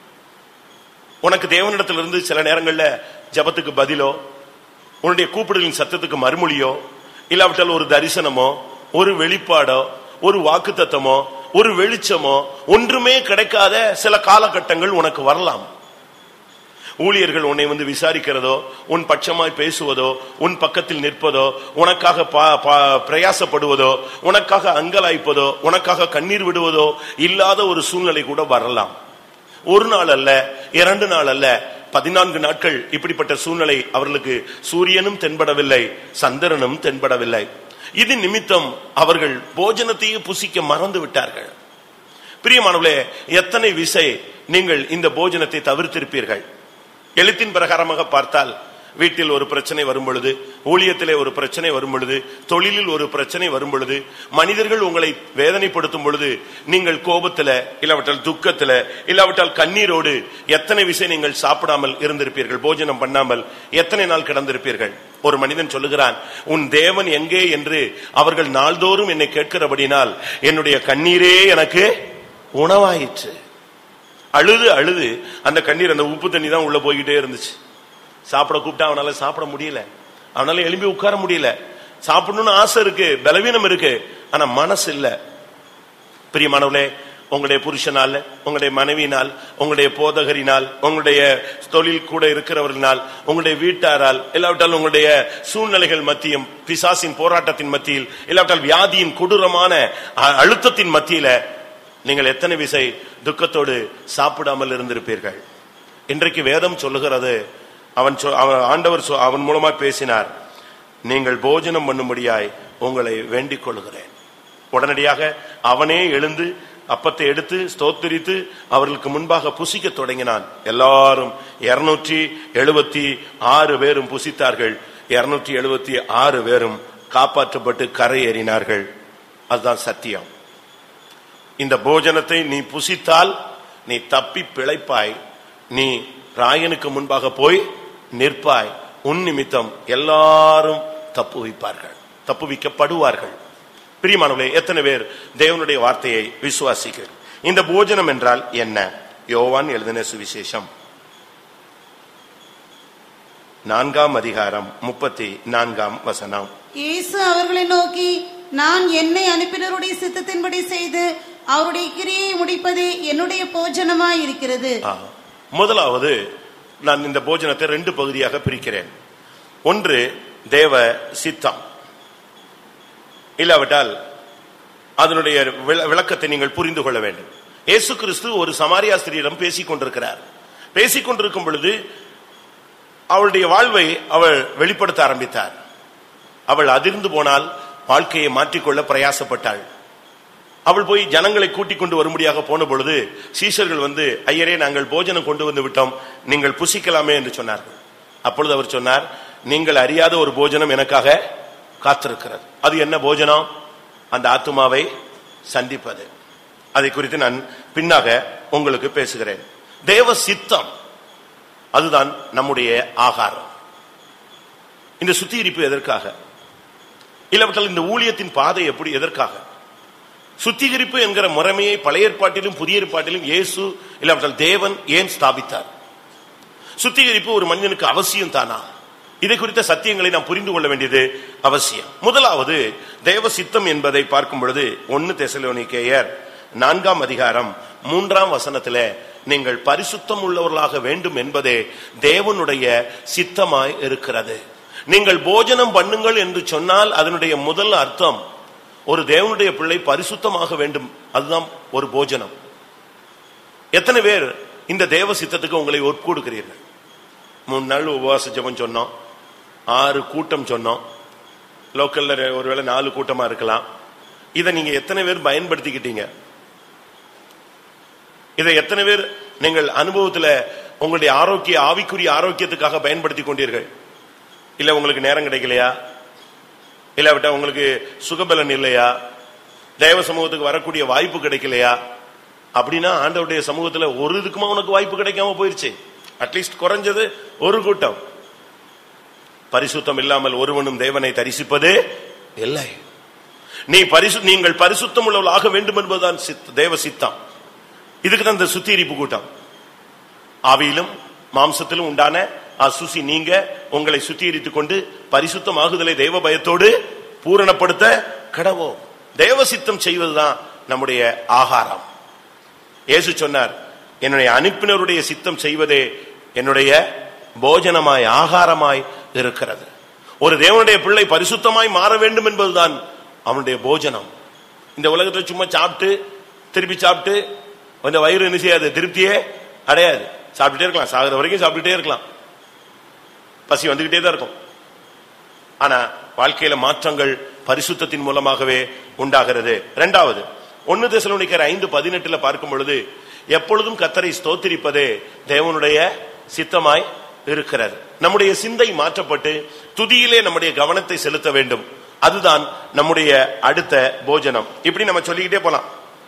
உனக்கு தேவனிடத்திலிருந்து சில நேரங்கள்ல ஜபத்துக்கு பதிலோ, உன்னுடைய கூப்பிடலின் சத்தத்துக்கு மறுமொழியோ இல்லாவிட்டால் ஒரு தரிசனமோ, ஒரு வெளிப்பாடோ, ஒரு வாக்குத்தத்தமோ, ஒரு வெளிச்சமோ ஒன்றுமே கிடைக்காத சில காலகட்டங்கள் உனக்கு வரலாம். ஊழியர்கள் உன்னை வந்து விசாரிக்கிறதோ, உன் பட்சமாய் பேசுவதோ, உன் பக்கத்தில் நிற்பதோ, உனக்காக பிரயாசப்படுவதோ, உனக்காக அங்கலாய்ப்பதோ, உனக்காக கண்ணீர் விடுவதோ இல்லாத ஒரு சூழ்நிலை கூட வரலாம். ஒரு நாள் அல்ல, 2 நாள் அல்ல, 14 நாட்கள் இப்படிப்பட்ட சூழ்நிலை அவர்களுக்கு சூரியனும் தென்படவில்லை, சந்திரனும் தென்படவில்லை. இது நிமித்தம் அவர்கள் போஜனத்தையே புசிக்க மறந்து விட்டார்கள். பிரியமானவர்களே, எத்தனை விசை நீங்கள் இந்த போஜனத்தை தவிர்த்திருப்பீர்கள்? எழுத்தின் பிரகாரமாக பார்த்தால், வீட்டில் ஒரு பிரச்சனை வரும் பொழுது, ஊழியத்திலே ஒரு பிரச்சனை வரும் பொழுது, தொழிலில் ஒரு பிரச்சனை வரும் பொழுது, மனிதர்கள் உங்களை வேதனைப்படுத்தும் பொழுது, நீங்கள் கோபத்தில், இல்லாவிட்டால் துக்கத்தில், இல்லாவிட்டால் கண்ணீரோடு எத்தனை விசை நீங்கள் சாப்பிடாமல் இருந்திருப்பீர்கள்? போஜனம் பண்ணாமல் எத்தனை நாள் கிடந்திருப்பீர்கள்? ஒரு மனிதன் சொல்லுகிறான், உன் தேவன் எங்கே என்று அவர்கள் நாள்தோறும் என்னை கேட்கிறபடினால் என்னுடைய கண்ணீரே எனக்கு உணவாயிற்று. அழுது அழுது அந்த கண்ணீர், அந்த உப்பு தண்ணி தான் உள்ள போய்கிட்டே இருந்துச்சு. சாப்பிட கூப்பிட்டா அவனால சாப்பிட முடியல, அவனால எழும்பி உட்கார முடியல. சாப்பிடணும்னு ஆசை இருக்கு, பலவீனம் இருக்கு, ஆனா மனசு இல்ல. பிரியமானவர்களே, உங்களுடைய புருஷனால், உங்களுடைய மனைவியினால், உங்களுடைய போதகரினால், உங்களுடைய தொழில் கூட இருக்கிறவர்களால், உங்களுடைய வீட்டாரால், இல்லாவிட்டால் உங்களுடைய சூழ்நிலைகள் மத்தியும், பிசாசின் போராட்டத்தின் மத்தியில், இல்லாவிட்டால் வியாதியின் கொடூரமான அழுத்தத்தின் மத்தியில நீங்கள் எத்தனை விசை துக்கத்தோடு சாப்பிடாமல் இருந்திருப்பீர்கள்? இன்றைக்கு வேதம் சொல்லுகிறது, ஆண்டவர் அவன் மூலமா பேசினார், நீங்கள் போஜனம் பண்ணும்படியாய் உங்களை வேண்டிக் கொள்கிறேன். உடனடியாக அவனே எழுந்து அப்பத்தை எடுத்து ஸ்தோத்திரித்து அவர்களுக்கு முன்பாக புசிக்க தொடங்கினான். எல்லாரும் 276 பேரும் புசித்தார்கள். 276 பேரும் காப்பாற்றப்பட்டு கரை ஏறினார்கள். அதுதான் சத்தியம். இந்த போஜனத்தை நீ புசித்தால் நீ தப்பி பிழைப்பாய், நீ ராயனுக்கு முன்பாக போய் நிற்பாய். உன் நிமித்தம் எல்லாரும் தப்புவிக்கப்படுவார்கள். பிரியமானவர்களே, எத்தனை பேர் தேவனுடைய வார்த்தையை விசுவாசிக்கிறீர்கள்? இந்த போஜனம் என்றால் என்ன? யோவான் எழுதின சுவிசேஷம் 4ஆம் அதிகாரம் 34ஆம் வசனம். இயேசு அவர்களை நோக்கி, நான் என்னை அனுப்பினருடைய சித்தத்தின்படி செய்து அவருடைய கிரியை முடிப்பது என்னுடைய போஜனமாய் இருக்கிறது. முதலாவது, நான் இந்த போஜனத்தை 2 பகுதியாக பிரிக்கிறேன். ஒன்று தேவ சித்தம், இல்லாவிட்டால் அதனுடைய விளக்கத்தை நீங்கள் புரிந்து கொள்ள வேண்டும். இயேசு கிறிஸ்து ஒரு சமாரியா ஸ்திரீயிடம் பேசிக் கொண்டிருக்கிறார். பேசிக் கொண்டிருக்கும் பொழுது அவளுடைய வாழ்வை அவள் வெளிப்படுத்த ஆரம்பித்தார். அவள் அதிர்ந்து போனால், வாழ்க்கையை மாற்றிக்கொள்ள பிரயாசப்பட்டாள். அவள் போய் ஜனங்களை கூட்டிக் கொண்டு வரும்படியாக போன பொழுது சீஷர்கள் வந்து, ஐயரே, நாங்கள் போஜனம் கொண்டு வந்து விட்டோம், நீங்கள் புசிக்கலாமே என்று சொன்னார்கள். அப்பொழுது அவர் சொன்னார், நீங்கள் அறியாத ஒரு போஜனம் எனக்காக காத்திருக்கிறது. அது என்ன போஜனம்? அந்த ஆத்துமாவை சந்திப்பது. அதை குறித்து நான் பின்னாக உங்களுக்கு பேசுகிறேன். தேவ சித்தம், அதுதான் நம்முடைய ஆகாரம். இந்த சுத்திகரிப்பு எதற்காக? இல்லாவிட்டால் இந்த ஊழியத்தின் பாதை எப்படி, எதற்காக? சுத்திகரிப்பு என்கிற முறைமையை பழைய ஏற்பாட்டிலும் புதிய ஏற்பாட்டிலும் இயேசு இல்லாவிட்டால் தேவன் ஏன் ஸ்தாபித்தார்? சுத்திகரிப்பு ஒரு மனிதனுக்கு அவசியம் தானா? இதை குறித்த சத்தியங்களை நாம் புரிந்து கொள்ள வேண்டியது அவசியம். முதலாவது, தேவ சித்தம் என்பதை பார்க்கும் பொழுது 1 தெசலோனிக்கேயர் 4ஆம் அதிகாரம் 3ஆம் வசனத்திலே, நீங்கள் பரிசுத்தம் உள்ளவர்களாக வேண்டும் என்பதே தேவனுடைய சித்தமாய் இருக்கிறது. நீங்கள் போஜனம் பண்ணுங்கள் என்று சொன்னால் அதனுடைய முதல் அர்த்தம், ஒரு தேவனுடைய பிள்ளை பரிசுத்தமாக வேண்டும். அதுதான் ஒரு போஜனம். எத்தனை பேர் இந்த தேவ சித்தத்துக்கு உங்களை ஒப்புக்கொடுக்கிறீர்கள்? 3 நாள் உபவாச ஜெபம் சொன்னோம், 6 கூட்டம் சொன்னோம், லோக்கல்ல ஒருவேளை 4 கூட்டமா இருக்கலாம். இதை நீங்க எத்தனை பேர் பயன்படுத்திக்கிட்டீங்க? இதை எத்தனை பேர் நீங்கள் அனுபவத்துல உங்களுடைய ஆவிக்குரிய ஆரோக்கியத்துக்காக பயன்படுத்தி கொண்டீர்கள்? இல்ல உங்களுக்கு நேரம் கிடைக்கலையா? இல்லாவிட்டா உங்களுக்கு சுகபலன் இல்லையா? தேவ சமூகத்துக்கு வரக்கூடிய வாய்ப்பு கிடைக்கலையா? அப்படின்னா ஆண்டவருடைய சமூகத்துல ஒரு இதுக்குமா உனக்கு வாய்ப்பு கிடைக்காம போயிருச்சு. அட்லீஸ்ட் குறைஞ்சது ஒரு கூட்டம். பரிசுத்தம் இல்லாமல் ஒருவனும் தேவனை தரிசிப்பதே இல்லை. நீங்கள் பரிசுத்தம் உள்ளவர்களாக வேண்டும் என்பதுதான் தேவ சித்தம். இதுக்கு தான் இந்த சுத்திகரிப்பு கூட்டம். ஆவியிலும் மாம்சத்திலும் உண்டான அசுசி நீங்க உங்களை சுத்திகரித்துக் கொண்டு பரிசுத்தமாகுதலை தெய்வ பயத்தோடு பூரணப்படுத்த கடவோம். தேவ சித்தம் செய்வதுதான் நம்முடைய ஆகாரம். இயேசு சொன்னார், என்னுடைய அனுப்பினருடைய சித்தம் செய்வதே என்னுடைய போஜனமாய் ஆகாரமாய் இருக்கிறது. ஒரு தேவனுடைய பிள்ளை பரிசுத்தமாய் மாற வேண்டும் என்பதுதான் அவனுடைய போஜனம். இந்த உலகத்தில் சும்மா சாப்பிட்டு திருப்பி சாப்பிட்டு அந்த வயிறு என்ன செய்யாது, திருப்தியே அடையாது. சாப்பிட்டுட்டே இருக்கலாம், சாகிற வரைக்கும் சாப்பிட்டுட்டே இருக்கலாம், பசி வந்துகிட்டே தான் இருக்கும். ஆனா வாழ்க்கையில மாற்றங்கள் பரிசுத்தத்தின் மூலமாகவே உண்டாகிறது. இரண்டாவது, 1 தெசலோனிக்கர் 5:18 பார்க்கும் பொழுது, எப்பொழுதும் கர்த்தரை ஸ்தோத்திரிப்பதே தேவனுடைய சித்தமாய் இருக்கிறது. நம்முடைய சிந்தை மாற்றப்பட்டு துதியிலே நம்முடைய கவனத்தை செலுத்த வேண்டும். அதுதான் நம்முடைய அடுத்த போஜனம். இப்படி நம்ம சொல்லிக்கிட்டே போலாம்.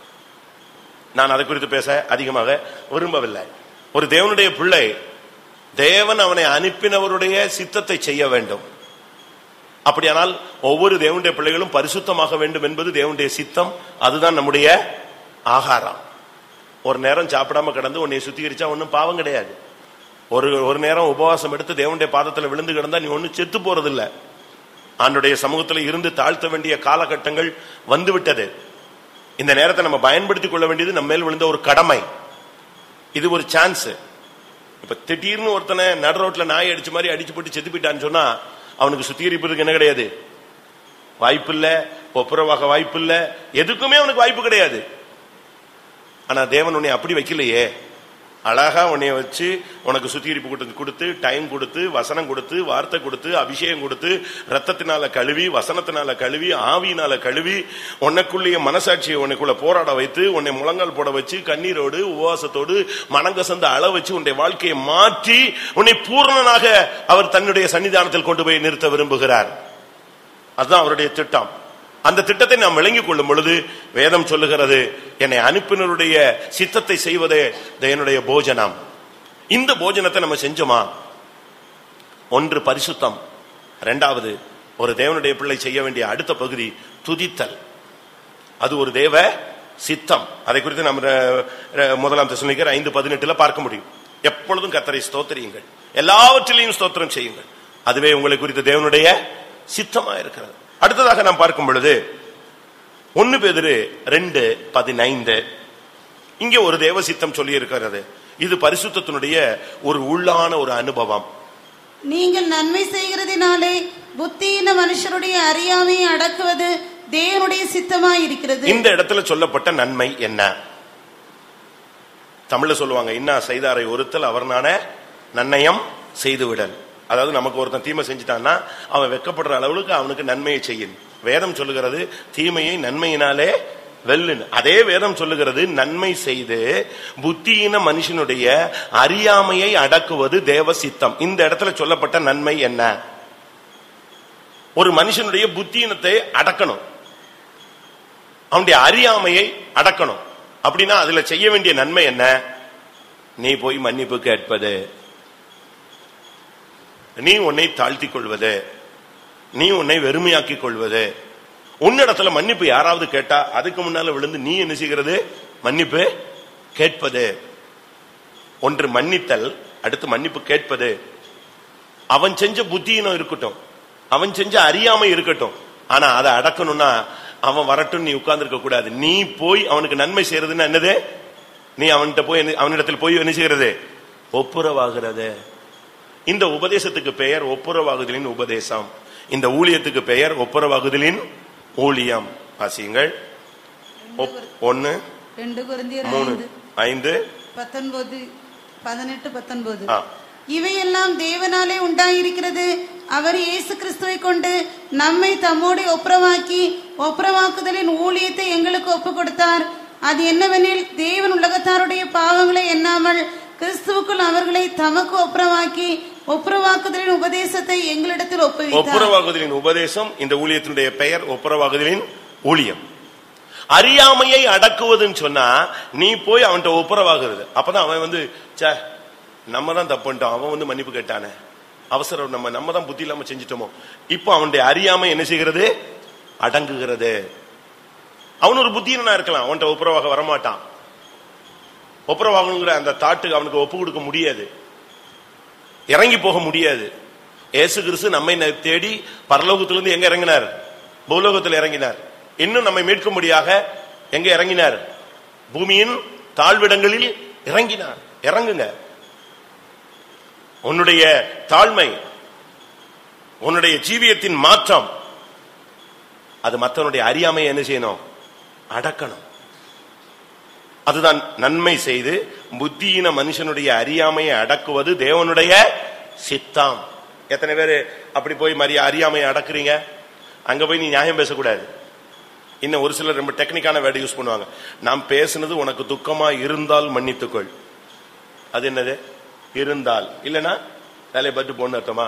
நான் அதை குறித்து பேச அதிகமாக விரும்பவில்லை. ஒரு தேவனுடைய பிள்ளை, தேவன் அவனை அனுப்பினவருடைய சித்தத்தை செய்ய வேண்டும். அப்படியானால் ஒவ்வொரு தேவனுடைய பிள்ளைகளும் பரிசுத்தமாக வேண்டும் என்பது தேவனுடைய சித்தம். அதுதான் நம்முடைய ஆகாரம். ஒரு நேரம் சாப்பிடாம கிடந்து உன்னை சுத்திகரிச்சா ஒன்னும் பாவம் கிடையாது. ஒரு நேரம் உபவாசம் எடுத்து தேவனுடைய பாதத்தில் விழுந்து கிடந்தா நீ ஒன்னும் செத்து போறதில்லை. ஆண்டுடைய சமூகத்தில் இருந்து தாழ்த்த வேண்டிய காலகட்டங்கள் வந்துவிட்டது. இந்த நேரத்தை நம்ம பயன்படுத்திக் கொள்ள வேண்டியது நம்ம மேல் விழுந்த ஒரு கடமை. இது ஒரு சான்ஸ். இப்ப திடீர்னு ஒருத்தனை நடு ரோட்ல நாய் அடிச்ச மாதிரி அடிச்சு போட்டு செத்து போயிட்டான்னு சொன்னா அவனுக்கு சுத்திகரிப்பதற்கு என்ன கிடையாது, வாய்ப்பு இல்ல. ஒப்புரவாக வாய்ப்பு இல்ல, எதுக்குமே அவனுக்கு வாய்ப்பு கிடையாது. ஆனா தேவன் உன்னை அப்படி வைக்கலையே. அழகா உன்னைய வச்சு உனக்கு சுத்திகரிப்பு கொடுத்து, டைம் கொடுத்து, வசனம் கொடுத்து, வார்த்தை கொடுத்து, அபிஷேகம் கொடுத்து, ரத்தத்தினால கழுவி, வசனத்தினால கழுவி, ஆவியினால கழுவி, உனக்குள்ளேயே மனசாட்சியை உனக்குள்ள போராட வைத்து, உன்னை முழங்கால் போட வச்சு, கண்ணீரோடு உபவாசத்தோடு மனங்கசந்த அள வச்சு உன்னுடைய வாழ்க்கையை மாற்றி உன்னை பூர்ணனாக அவர் தன்னுடைய சன்னிதானத்தில் கொண்டு போய் நிறுத்த விரும்புகிறார். அதுதான் அவருடைய திட்டம். அந்த திட்டத்தை நாம் விளங்கிக் கொள்ளும் பொழுது வேதம் சொல்லுகிறது, என்னை அனுப்பினருடைய சித்தத்தை செய்வதே என்னுடைய போஜனம். இந்த போஜனத்தை நம்ம செஞ்சோமா? ஒன்று பரிசுத்தம், இரண்டாவது ஒரு தேவனுடைய பிள்ளை செய்ய வேண்டிய அடுத்த பகுதி துதித்தல். அது ஒரு தேவ சித்தம். அதை குறித்து நம்ம 1 தெசலோனிக்கர் 5:18 பார்க்க முடியும். எப்பொழுதும் கர்த்தரை ஸ்தோத்திரியுங்கள், எல்லாவற்றிலையும் ஸ்தோத்திரம் செய்யுங்கள், அதுவே உங்களை குறித்த தேவனுடைய சித்தமா இருக்கிறது. அடுத்ததாக நாம் பார்க்கும் பொழுது 1 பேதுரு 2:15 இங்கே ஒரு தேவ சித்தம் சொல்லி இருக்கிறது. இது பரிசுத்தத்தினுடைய ஒரு உள்ளான ஒரு அனுபவம். நீங்கள் நன்மை செய்கிறதினாலே புத்தியின மனுஷருடைய அறியாமையை அடக்குவது தேவனுடைய சித்தமாய் இருக்கிறது. இந்த இடத்துல சொல்லப்பட்ட நன்மை என்ன? தமிழ்ல சொல்லுவாங்க, இன்னா செய்தாரை ஒருத்தல் அவர்னான நன்னயம் செய்துவிடல். அதாவது நமக்கு ஒருத்தன் தீமை செஞ்சுட்டான்னா அவன் வெட்கப்படுற அளவுக்கு அவனுக்கு நன்மையை செய்யும். வேதம் சொல்லுகிறது தீமையை நன்மையினாலே வெல்லுன்னு. அதே வேதம் சொல்லுகிறது நன்மை செய்து புத்தியின மனுஷனுடைய அறியாமையை அடக்குவது தேவ சித்தம். இந்த இடத்துல சொல்லப்பட்ட நன்மை என்ன? ஒரு மனுஷனுடைய புத்தியினத்தை அடக்கணும், அவனுடைய அறியாமையை அடக்கணும். அப்படின்னா அதுல செய்ய வேண்டிய நன்மை என்ன? நீ போய் மன்னிப்பு கேட்பது, நீ உன்னை தாழ்த்தி கொள்வது, நீ உன்னை வெறுமையாக்கி கொள்வது. உன்னிடத்துல மன்னிப்பு யாராவது கேட்டா அதுக்கு முன்னால விழுந்து நீ என்ன செய்கிறது? மன்னிப்பு கேட்பது. ஒன்று மன்னித்தல், அடுத்து மன்னிப்பு கேட்பது. அவன் செஞ்ச புத்தியினம் இருக்கட்டும், அவன் செஞ்ச அறியாமை இருக்கட்டும், ஆனா அதை அடக்கணும்னா அவன் வரட்டும், நீ உட்கார்ந்து இருக்க கூடாது. நீ போய் அவனுக்கு நன்மை செய்யறதுன்னு என்னது? நீ அவனிடத்தில் போய் என்ன செய்கிறது? ஒப்புரவாகிறது. இந்த உபதேசத்துக்கு பெயர் ஒப்புரவாகுதலின் உபதேசம். இந்த ஊழியத்துக்கு பெயர் ஒப்புரவாகுதலின் ஊழியம். வாசியுங்கள். 1 கொரிந்தியர் 5:18-19. இவையெல்லாம் தேவனாலே உண்டாயிருக்கிறது. அவர் இயேசு கிறிஸ்துவை கொண்டு நம்மை தம்மோடு ஒப்புரவாக்குதலின் ஊழியத்தை எங்களுக்கு ஒப்பு கொடுத்தார். அது என்னவெனில், தேவன் உலகத்தாருடைய பாவங்களை எண்ணாமல் கிறிஸ்துவுக்குள் அவர்களை தமக்கு ஒப்புரவாக்குதலின் உபதேசத்தை எங்களிடத்தில் ஒப்புவித்தார். ஒப்புரவாக்குதலின் உபதேசம். இந்த ஊழியத்தினுடைய பெயர் ஒப்புரவாக்குதலின் ஊழியம். அறியாமையை அடக்குவதுன்னு சொன்னா நீ போய் அவன்கிட்ட ஒப்புரவாகிறது. அப்பதான் அவன் நம்ம தான் தப்பு பண்ணிட்டோம், அவன் மன்னிப்பு கேட்டானே, அவசரம் நம்ம தான் புத்தி இல்லாம செஞ்சிட்டோமோ. இப்போ அவனுடைய அறியாமை என்ன செய்கிறது? அடங்குகிறது. அவன் ஒரு புத்தியனா இருக்கலாம், அவன்கிட்ட ஒப்புரவாக வரமாட்டான். ஒப்புரவாகணுங்கிற அந்த தாட்டுக்கு அவனுக்கு ஒப்பு கொடுக்க முடியாது, இறங்கி போக முடியாது. இயேசு கிறிஸ்து நம்மை தேடி பரலோகத்திலிருந்து எங்க இறங்கினார்? பூலோகத்தில் இறங்கினார். இன்னும் நம்மை மீட்கும்படியாக எங்க இறங்கினார்? பூமியின் தாழ்விடங்களில் இறங்கினார். இறங்குங்க. உன்னுடைய தாழ்மை, உன்னுடைய ஜீவியத்தின் மாற்றம், அது மற்றவனுடைய அறியாமையை என்ன செய்யணும்? அடக்கணும். அதுதான் நன்மை செய்து புத்தியின மனுஷனுடைய அறியாமையை அடக்குவது தேவனுடைய சித்தம். எத்தனை பேர் அப்படி போய் அறியாமையை அடக்குறீங்க? அங்க போய் நீ நியாயம் பேசக்கூடாது. இன்னும் ஒரு சிலர் ரொம்ப டெக்னிக்கான வேர்டு யூஸ் பண்ணுவாங்க. நாம் பேசுனது உனக்கு துக்கமா இருந்தால் மன்னித்துக்கொள். அது என்னது? இருந்தால். இல்லைன்னா வேலையை பார்த்து போன்னு அர்த்தமா?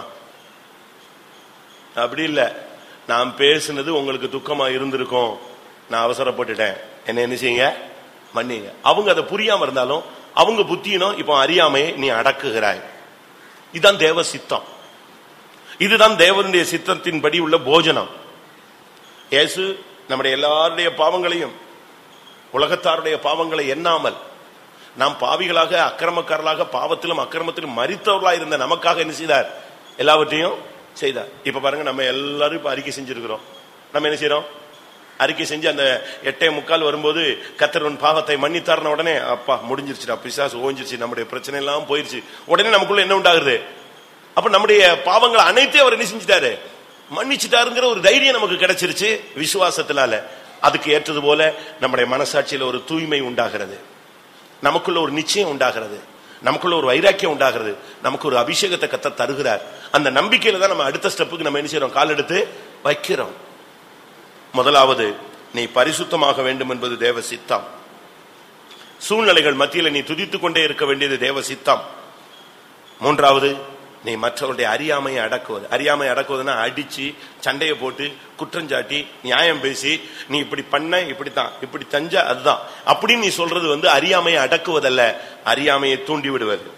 அப்படி இல்ல. நாம் பேசுனது உங்களுக்கு துக்கமா இருந்திருக்கும், நான் அவசரப்பட்டுட்டேன், என்ன செய்யுங்க? மன்னிங்க. அவங்க அதை புரியாம இருந்தாலும் அவங்க புத்தியினும் இப்போ அறியாமையை நீ அடக்குகிறாய். இதுதான் தேவ சித்தம். இதுதான் தேவனுடைய சித்தத்தின்படி உள்ள போஜனம். இயேசு நம்முடைய எல்லாருடைய பாவங்களையும் உலகத்தாருடைய பாவங்களை எண்ணாமல் நாம் பாவிகளாக அக்கிரமக்காரர்களாக பாவத்திலும் அக்கிரமத்திலும் மரித்தவர்களாக இருந்த நமக்காக என்ன செய்தார்? எல்லாவற்றையும் செய்தார். இப்ப பாருங்க, நம்ம எல்லாரும் இப்ப அறிக்கை செஞ்சிருக்கிறோம். நம்ம என்ன செய்யறோம்? அறிக்கை செஞ்சு அந்த 8:45 வரும்போது கர்த்தர் உன் பாவத்தை மன்னித்தார்ன உடனே அப்பா முடிஞ்சிருச்சு, பிசாசு ஓஞ்சிருச்சு, நம்முடைய பிரச்சனை எல்லாம் போயிருச்சு. உடனே நமக்குள்ள என்ன உண்டாகுது? அப்ப நம்முடைய பாவங்களை அனைத்தையும் அவர் என்ன செஞ்சிட்டாரு? மன்னிச்சுட்டாருங்கிற ஒரு தைரியம் நமக்கு கிடைச்சிருச்சு விசுவாசத்தினால. அதுக்கு ஏற்றது போல நம்முடைய மனசாட்சியில ஒரு தூய்மை உண்டாகிறது, நமக்குள்ள ஒரு நிச்சயம் உண்டாகிறது, நமக்குள்ள ஒரு வைராக்கியம் உண்டாகிறது, நமக்கு ஒரு அபிஷேகத்தை கர்த்தர் தருகிறார். அந்த நம்பிக்கையில தான் நம்ம அடுத்த ஸ்டெப்புக்கு நம்ம என்ன செய்யறோம்? கால் எடுத்து வைக்கிறோம். முதலாவது, நீ பரிசுத்தமாக வேண்டும் என்பது தேவ சித்தம். சூழ்நிலைகள் மத்தியில நீ துதித்துக் கொண்டே இருக்க வேண்டியது தேவ சித்தம். மூன்றாவது, நீ மற்றவருடைய அறியாமையை அடக்குவது. அறியாமை அடக்குவதுன்னா அடிச்சு சண்டையை போட்டு குற்றஞ்சாட்டி நியாயம் பேசி நீ இப்படி பண்ண, இப்படித்தான், இப்படி தஞ்ச, அதுதான் அப்படின்னு நீ சொல்றது அறியாமையை அடக்குவதல்ல, அறியாமையை தூண்டி விடுவது.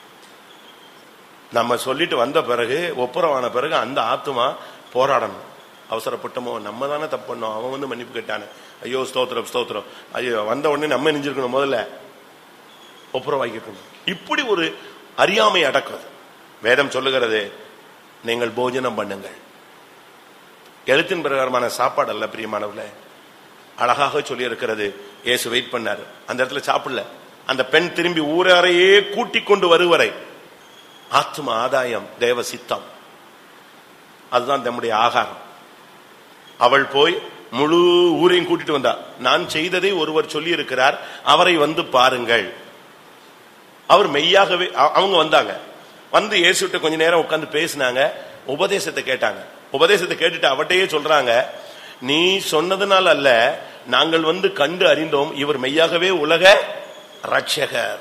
நம்ம சொல்லிட்டு வந்த பிறகு, ஒப்புரவான பிறகு அந்த ஆத்துமா போராடணும். அவசரப்பட்டமோ, நம்ம தானே தப்பு பண்ணோம், அவன் மன்னிப்பு கேட்டானே, ஐயோ ஸ்தோத்திரம் ஸ்தோத்திரம், ஐயோ வந்த உடனே நம்ம நெஞ்சிருக்கணும், முதல்ல ஒப்புரவாக்கிக்கணும். இப்படி ஒரு அறியாமை அடக்குவது. வேதம் சொல்லுகிறது, நீங்கள் போஜனம் பண்ணுங்கள். எழுத்தின் பிரகாரமான சாப்பாடு அல்ல பிரியமானவர்களே. அழகாக சொல்லி இருக்கிறது. இயேசு வெயிட் பண்ணாரு, அந்த இடத்துல சாப்பிடல. அந்த பெண் திரும்பி ஊராரையே கூட்டிக் கொண்டு வருவரை ஆத்ம ஆதாயம் தேவ சித்தம். அதுதான் நம்முடைய ஆகாரம். அவள் போய் முழு ஊரையும் கூட்டிட்டு வந்தா. நான் செய்ததை ஒருவர் சொல்லி இருக்கிறார், அவரை வந்து பாருங்கள். அவர் மெய்யாகவே, அவங்க வந்தாங்க, வந்து இயேசுட்ட கொஞ்ச நேரம் உட்கார்ந்து பேசினாங்க, உபதேசத்தை கேட்டாங்க. உபதேசத்தை கேட்டுட்டு அவட்டையே சொல்றாங்க, நீ சொன்னதுனால அல்ல, நாங்கள் வந்து கண்டு அறிந்தோம், இவர் மெய்யாகவே உலக ரட்சகர்.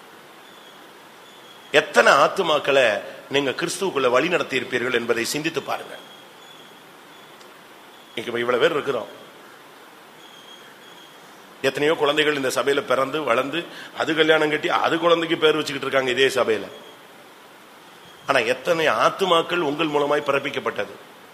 எத்தனை ஆத்துமாக்களை நீங்க கிறிஸ்துவுக்குள்ள வழி நடத்தி இருப்பீர்கள் என்பதை சிந்தித்து பாருங்க. இவ்வளவு பேர் இருக்கிறோம். எத்தனையோ குழந்தைகள் இந்த சபையில பிறந்து வளர்ந்து அது கல்யாணம் கட்டி அது குழந்தைக்கு பேர் வச்சுக்கிட்டு இருக்காங்க இதே சபையில. ஆனா எத்தனை ஆத்துமாக்கள் உங்கள் மூலமாய் பிறப்பிக்கப்பட்டது?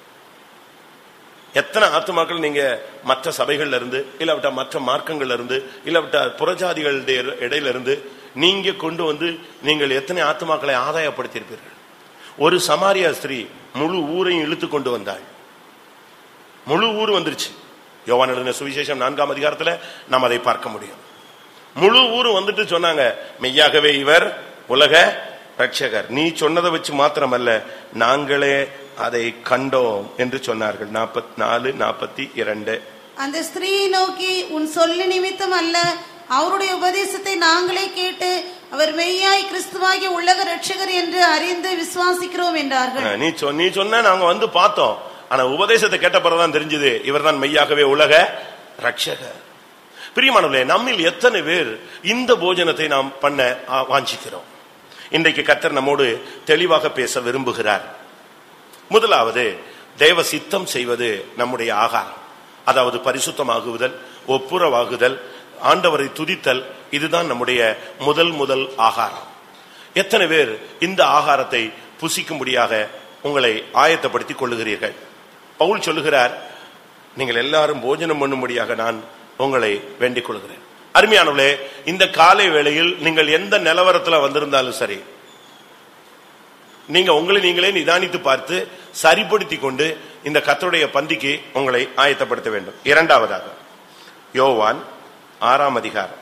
எத்தனை ஆத்துமாக்கள் நீங்க மற்ற சபைகள்ல இருந்து, இல்லாவிட்டா மற்ற மார்க்கங்கள்ல இருந்து, இல்லாவிட்டா புறஜாதிகளுடைய இடையில இருந்து நீங்க கொண்டு வந்து நீங்கள் எத்தனை ஆத்துமாக்களை ஆதாயப்படுத்தியிருப்பீர்கள்? ஒரு சமாரியா ஸ்திரீ முழு ஊரையும் இழுத்து கொண்டு வந்தாள். முழு ஊர் வந்துருச்சு. யோவான் எழுதின சுவிசேஷம் 4ஆம் அதிகாரத்துல நாம் அதை பார்க்க முடியும். முழு ஊர் வந்துட்டு சொன்னாங்க, மெய்யாகவே இவர் உலக ரட்சகர். நீ சொன்னதை வச்சு மாத்திரமல்ல, நாங்களே அதை கண்டோம் என்று சொன்னார்கள். 44-42. அந்த ஸ்திரீயை நோக்கி, உன் சொல்லி நிமித்தம் அல்ல, அவருடைய உபதேசத்தை நாங்களே கேட்டு அவர் மெய்யாய் கிறிஸ்துவாகிய உலக ரட்சகர் என்று அறிந்து விசுவாசிக்கிறோம் என்றார்கள். நீ சொன்ன நாங்க வந்து பார்த்தோம், ஆனா உபதேசத்தை கேட்ட பிறகுதான் தெரிஞ்சது இவர் தான் மெய்யாகவே உலக ரட்சகர். பிரியமானவர்களே, நம்மில் எத்தனை பேர் இந்த போஜனத்தை நாம் பண்ண வாஞ்சிக்கிறோம்? இன்றைக்கு கர்த்தர் நம்மோடு தெளிவாக பேச விரும்புகிறார். முதலாவது, தேவ சித்தம் செய்வது நம்முடைய ஆகாரம். அதாவது பரிசுத்தமாகுதல், ஒப்புரவாகுதல், ஆண்டவரை துதித்தல், இதுதான் நம்முடைய முதல் ஆகாரம். எத்தனை பேர் இந்த ஆகாரத்தை புசிக்கும்படியாக உங்களை ஆயத்தப்படுத்திக் கொள்ளுகிறீர்கள்? பவுல் சொல்லுகிறார், நீங்கள் எல்லாரும் போஜனம் பண்ணும்படியாக நான் உங்களை வேண்டிக் கொள்கிறேன். அருமையானவர்களே, இந்த காலை வேளையில் நீங்கள் எந்த நிலவரத்துல வந்திருந்தாலும் சரி, நீங்க உங்களை நீங்களே நிதானித்து பார்த்து சரிப்படுத்தி கொண்டு இந்த கர்த்தருடைய பந்திக்கு உங்களை ஆயத்தப்படுத்த வேண்டும். இரண்டாவதாக யோவான் 6 அதிகாரம்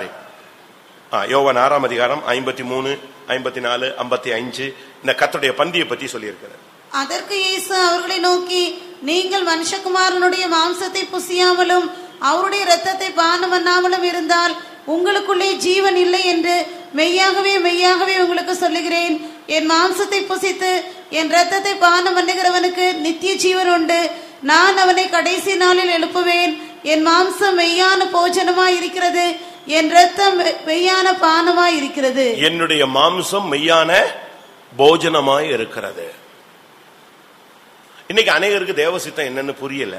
53, 54, 55 இந்த கர்த்தருடைய பந்தியை பத்தி சொல்லியிருக்கிறார். அதற்கு இயேசு அவர்களை நோக்கி, நீங்கள் மனுஷகுமாரனுடைய மாம்சத்தை புசியாமலும் அவருடைய இரத்தத்தை பானம் பண்ணாமலும் இருந்தால் உங்களுக்குள்ளே ஜீவன் இல்லை என்று மெய்யாகவே மெய்யாகவே உங்களுக்கு சொல்லுகிறேன். என் மாம்சத்தை புசித்து என் இரத்தத்தை பானம் பண்ணுகிறவனுக்கு நித்திய ஜீவன் உண்டு. நான் அவனை கடைசி நாளில் எழுப்புவேன். என் மாம்சம் மெய்யான போஜனமாய் இருக்கிறது, என் இரத்தம் மெய்யான பானமாய் இருக்கிறது. என்னுடைய மாம்சம் மெய்யான போஜனமாய் இருக்கிறது. இன்னைக்கு அநேகருக்கு தேவ சித்தம் என்னன்னு புரியல.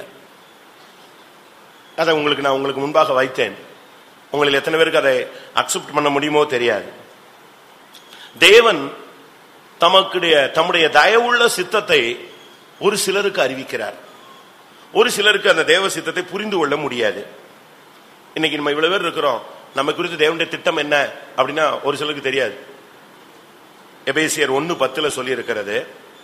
அதை நான் உங்களுக்கு முன்பாக வைத்தேன். உங்களில் எத்தனை பேருக்கு அதை அக்செப்ட் பண்ண முடியுமோ தெரியாது. தேவன் தம்முடைய தயவுள்ள சித்தத்தை ஒரு சிலருக்கு அறிவிக்கிறார். ஒரு சிலருக்கு அந்த தேவ சித்தத்தை புரிந்து கொள்ள முடியாது. இன்னைக்கு நம்ம இவ்வளவு பேர் இருக்கிறோம், நம்ம குறித்து தேவனுடைய திட்டம் என்ன அப்படின்னா ஒரு சிலருக்கு தெரியாது. எபேசியர் 1:10 சொல்லி இருக்கிறது.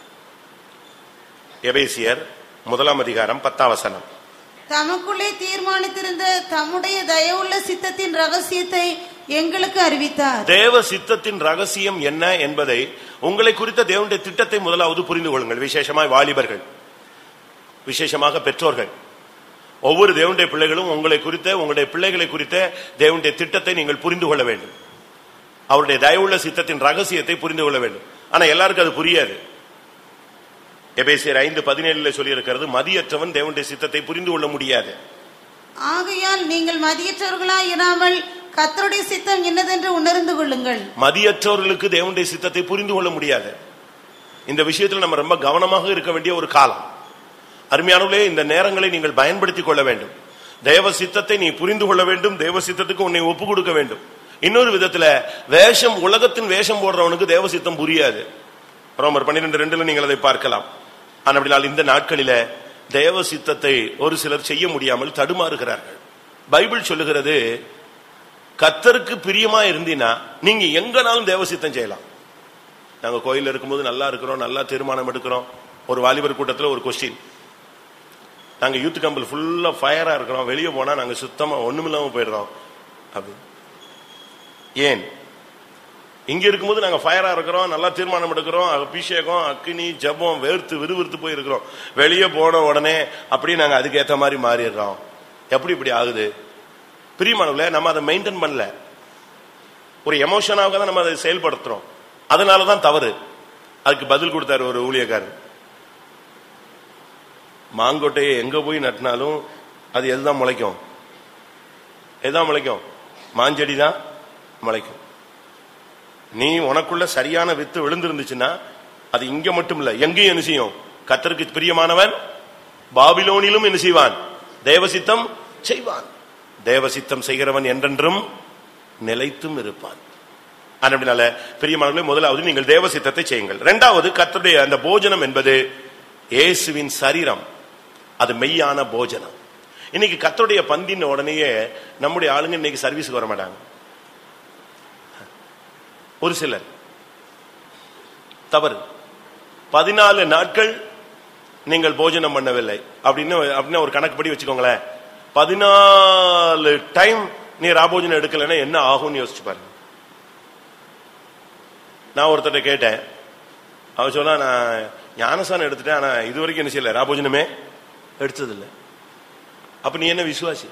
எபேசியர் 1 அதிகாரம் 10 தமக்குள்ளே தீர்மானித்திருந்த தம்முடைய தயவுள்ள சித்தத்தின் ரகசியத்தை எங்களுக்கு அறிவித்தார். தேவ சித்தத்தின் ரகசியம் என்ன என்பதை, உங்களை குறித்த தேவனுடைய திட்டத்தை முதலாவது புரிந்து கொள்ளுங்கள். விசேஷமாய் வாலிபர்கள், விசேஷமாக பெற்றோர்கள், ஒவ்வொரு தேவனுடைய பிள்ளைகளும் உங்களை குறித்த, உங்களுடைய பிள்ளைகளை குறித்த தேவனுடைய திட்டத்தை நீங்கள் புரிந்து கொள்ள வேண்டும். அவருடைய தயவுள்ள சித்தத்தின் ரகசியத்தை புரிந்து கொள்ள வேண்டும். ஆனா எல்லாருக்கும் அது புரியாது. எபேசியர் 5:17 சொல்லி இருக்கிறது, மதியற்றவன் தேவனுடைய சித்தத்தை புரிந்து கொள்ள முடியாது. ஆகையால் நீங்கள் மதியற்றவர்களாய் இராமல் கர்த்தருடைய சித்தம் என்னதென்று உணர்ந்து கொள்ளுங்கள். மதியற்றவர்களுக்கு தேவனுடைய சித்தத்தை புரிந்து கொள்ள முடியாது. இந்த விஷயத்தில் நம்ம ரொம்ப கவனமாக இருக்க வேண்டிய ஒரு காலம். அருமையானவர்களே, இந்த நேரங்களை நீங்கள் பயன்படுத்திக் கொள்ள வேண்டும். தேவ சித்தத்தை நீ புரிந்து கொள்ள வேண்டும். தேவ சித்தத்துக்கு உன்னை ஒப்பு கொடுக்க வேண்டும். இன்னொரு விதத்துல உலகத்தின் வேஷம் போடுறவனுக்கு தேவ சித்தம் புரியாது. ரோமர் 12:2 நீங்கள் அதை பார்க்கலாம். ஆனால் இந்த நாட்களில தேவ சித்தத்தை ஒரு சிலர் செய்ய முடியாமல் தடுமாறுகிறார்கள். பைபிள் சொல்லுகிறது, கர்த்தருக்கு பிரியமா இருந்தீனா நீங்க எங்கனாலும் தேவ சித்தம் செய்யலாம். நாங்க கோயில்ல இருக்கும்போது நல்லா இருக்கிறோம், நல்லா தீர்மானம் எடுக்கிறோம். ஒரு வாலிபர் கூட்டத்தில் ஒரு கொஸ்டின், நாங்க யூத் கம்பல் ஃபுல்லா ஃபயரா இருக்கிறோம், வெளியே போனா நாங்க சுத்தமா ஒண்ணுமில்லாம போயிடுறோம். அப்படி ஏன்? இங்க இருக்கும்போது நாங்க ஃபயரா இருக்கிறோம், நல்லா தீர்மானம் எடுக்கிறோம், அபிஷேகம், அக்கினி, ஜபம், வேர்த்து விறுவிறுத்து போயிருக்கிறோம். வெளியே போன உடனே அப்படியே நாங்க அதுக்கு ஏற்ற மாதிரி மாறிடுறோம். எப்படி இப்படி ஆகுது? பிரியமானவர்களே, நம்ம அதை மெயின்டைன் பண்ணல. ஒரு எமோஷனாக தான் நம்ம அதை செயல்படுத்துறோம். அதனாலதான் தவறு. அதுக்கு பதில் கொடுத்தாரு ஒரு ஊழியக்காரர். மாங்கொட்டையை எங்க போய் நட்டினாலும் அது எதுதான் முளைக்கும்? எதுதான் முளைக்கும்? மாஞ்செடி தான் முளைக்கும். நீ உனக்குள்ள சரியான வித்து விழுந்திருந்துச்சுன்னா அது இங்க மட்டும் இல்ல, எங்கேயும் என்ன செய்யும்? கர்த்தருக்கு பிரியமானவன் பாபிலோனிலும் என்ன செய்வான்? தேவசித்தம் செய்வான். தேவசித்தம் செய்கிறவன் என்றென்றும் நிலைத்தும் இருப்பான். அப்படினால பிரியமானவர்களே, முதலாவது நீங்கள் தேவசித்தத்தை செய்யுங்கள். இரண்டாவது, கர்த்தருடைய அந்த போஜனம் என்பது இயேசுவின் சரீரம். அது மெய்யான போஜனம். இன்னைக்கு கர்த்தருடைய பந்தின உடனேயே நம்முடைய ஆளுங்க இன்னைக்கு சர்வீஸுக்கு வர மாட்டாங்க. ஒரு சிலர் தவறு. 14 நாட்கள் நீங்கள் போஜனம் பண்ணவில்லை அப்படின்னு ஒரு கணக்கு படி வச்சுக்கோங்களேன். 14 டைம் நீ ராபோஜனம் எடுக்கலன்னா என்ன ஆகும்னு யோசிச்சு பாருங்க. நான் ஒருத்தட்ட கேட்டேன், அவன் சொன்னா நான் ஞானசானம் எடுத்துட்டேன், ஆனா இது வரைக்கும் என்ன செய்யல, ராபோஜனமே எடுத்ததில்லை. அப்ப நீ என்ன விசுவாசி?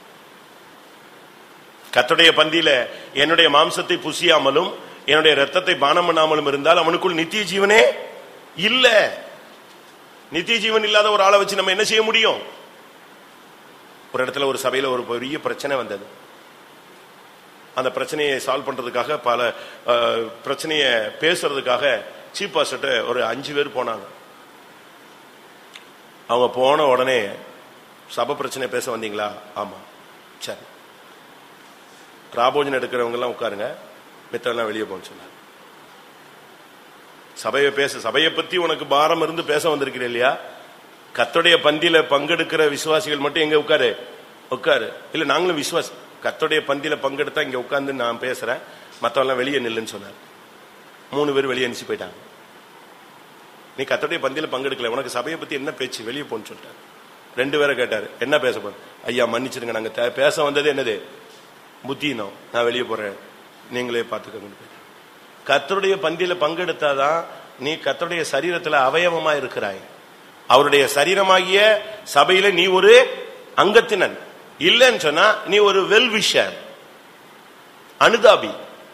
கர்த்தருடைய பந்தியில என்னுடைய மாம்சத்தை புசியாமலும் என்னுடைய ரத்தத்தை பானம் பண்ணாமலும் இருந்தால் அவனுக்குள் நித்திய ஜீவனே இல்ல. நித்திய ஜீவன் இல்லாத ஒரு ஆளை வச்சு நம்ம என்ன செய்ய முடியும்? ஒரு இடத்துல ஒரு சபையில ஒரு பெரிய பிரச்சனை வந்தது. அந்த பிரச்சனையை சால்வ் பண்றதுக்காக, பல பிரச்சனையை பேசுறதுக்காக சீஃப் பாஸ்டர் ஒரு 5 பேர் போனாங்க. அவங்க போன உடனே, சபை பிரச்சனை பேச வந்தீங்களா? ஆமா. சரி, ராபோஜனம் எடுக்கிறவங்க எல்லாம் உட்காருங்க, மித்தெல்லாம் வெளியே போன்னு சொன்னாங்க. சபையை பத்தி உனக்கு பாரம் இருந்து பேச வந்திருக்கிற இல்லையா? கர்த்தருடைய பந்தியில பங்கெடுக்கிற விசுவாசிகள் மட்டும் எங்க உட்காரு. இல்ல நாங்களும் விசுவாசி, கர்த்தருடைய பந்தியில பங்கெடுத்தா இங்க உட்கார்ந்து நான் பேசுறேன், மத்தவெல்லாம் வெளியே நில்லுன்னு சொன்னார். 3 பேர் வெளியே அனுப்பிச்சு போயிட்டாங்க. நீ கர்த்தருடைய பந்தியில பங்கெடுக்கல, உனக்கு சபையை பத்தி என்ன பேச்சு, வெளியே போன்னு சொல்லிட்டாரு. 2 பேரை கேட்டாரு, என்ன பேச போற? ஐயா மன்னிச்சிருங்க, நாங்க பேச வந்தது என்னது புத்தினோம், நான் வெளியே போறேன், நீங்களே பார்த்துக்க. கர்த்தருடைய பந்தியில பங்கெடுத்தாதான் நீ கர்த்தருடைய சரீரத்துல அவயவமா இருக்கிறாய். அவருடைய சரீரமாகிய சபையில நீ ஒரு அங்கத்தினன். இல்லைன்னு சொன்னா நீ ஒரு வெல்விஷர், அனுதாபி,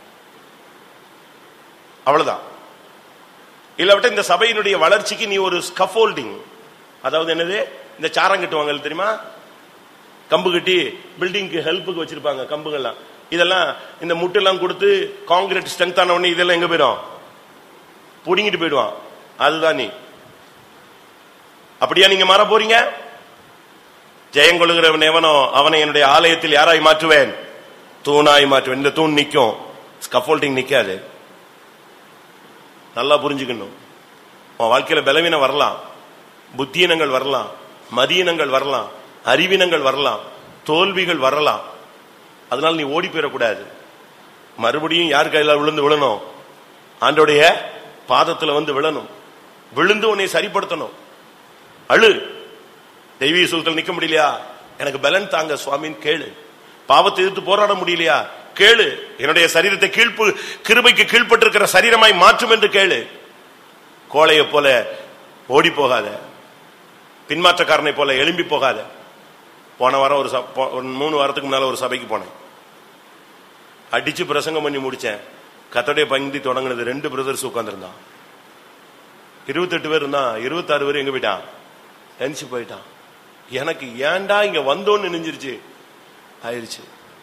அவ்வளவுதான். இல்லாவிட்ட இந்த சபையினுடைய வளர்ச்சிக்கு நீ ஒரு ஸ்கஃபோல்டிங், அதாவது என்னது, இந்த சாரம் கட்டுவாங்க தெரியுமா, கம்பு கட்டி பில்டிங்க்கு ஹெல்ப்புக்கு வச்சிருப்பாங்க கம்புகள்லாம், இதெல்லாம் இந்த முட்டெல்லாம் கொடுத்து காங்கிரீட் ஸ்ட்ரென்த் ஆன உடனே இதெல்லாம் எங்க போயிடும், புடிங்கிட்டு போயிடுவான். அதுதான் நீ. அப்படியா நீங்க மாற போறீங்க? ஜெயங்கொள்கிறவன் எவனோ அவனை என்னுடைய ஆலயத்தில் யாராய் மாற்றுவேன், தூணாய் மாற்றுவேன். இந்த தூண் நிக்கும், ஸ்கஃபோல்டிங் நிக்காது. நல்லா புரிஞ்சுக்கணும். உன் வாழ்க்கையில பலவீனம் வரலாம், புத்தியினங்கள் வரலாம், மதியினங்கள் வரலாம், அறிவினங்கள் வரலாம், தோல்விகள் வரலாம். அதனால நீ ஓடி போயிடக்கூடாது. மறுபடியும் யார் கையில விழுந்து விழணும், ஆண்டோடைய பாதத்துல வந்து விழணும். விழுந்து உன்னை சரிப்படுத்தணும். அழு. தெய்வீக சூழல் நிக்க முடியலையா, எனக்கு பலன் தாங்க சுவாமின்னு கேளு. பாவத்தை எதிர்த்து போராட முடியலையா கேளு. என்னுடைய சரீரத்தை கிருபைக்கு கீழ்பட்டிருக்கிற சரீரமாய் மாற்றும் என்று கேளு. கோழையை போல ஓடி போகாத, பின்மாற்றக்காரனை போல எழும்பி போகாத. போன வாரம் ஒரு 3 வாரத்துக்கு முன்னால ஒரு சபைக்கு போனேன். அடிச்சு பிரசங்கம் பண்ணி முடிச்சேன். கர்த்தருடைய பந்தி தொடங்கினது 2 பிரதர்ஸ் உட்கார்ந்துருந்தான். 28 பேர் இருந்தான். 26 பேர் எங்க போயிட்டான், எந்திச்சு போயிட்டான். எனக்கு ஏன்டா இங்க வந்தோன்னு நினைஞ்சிருச்சு ஆயிடுச்சு.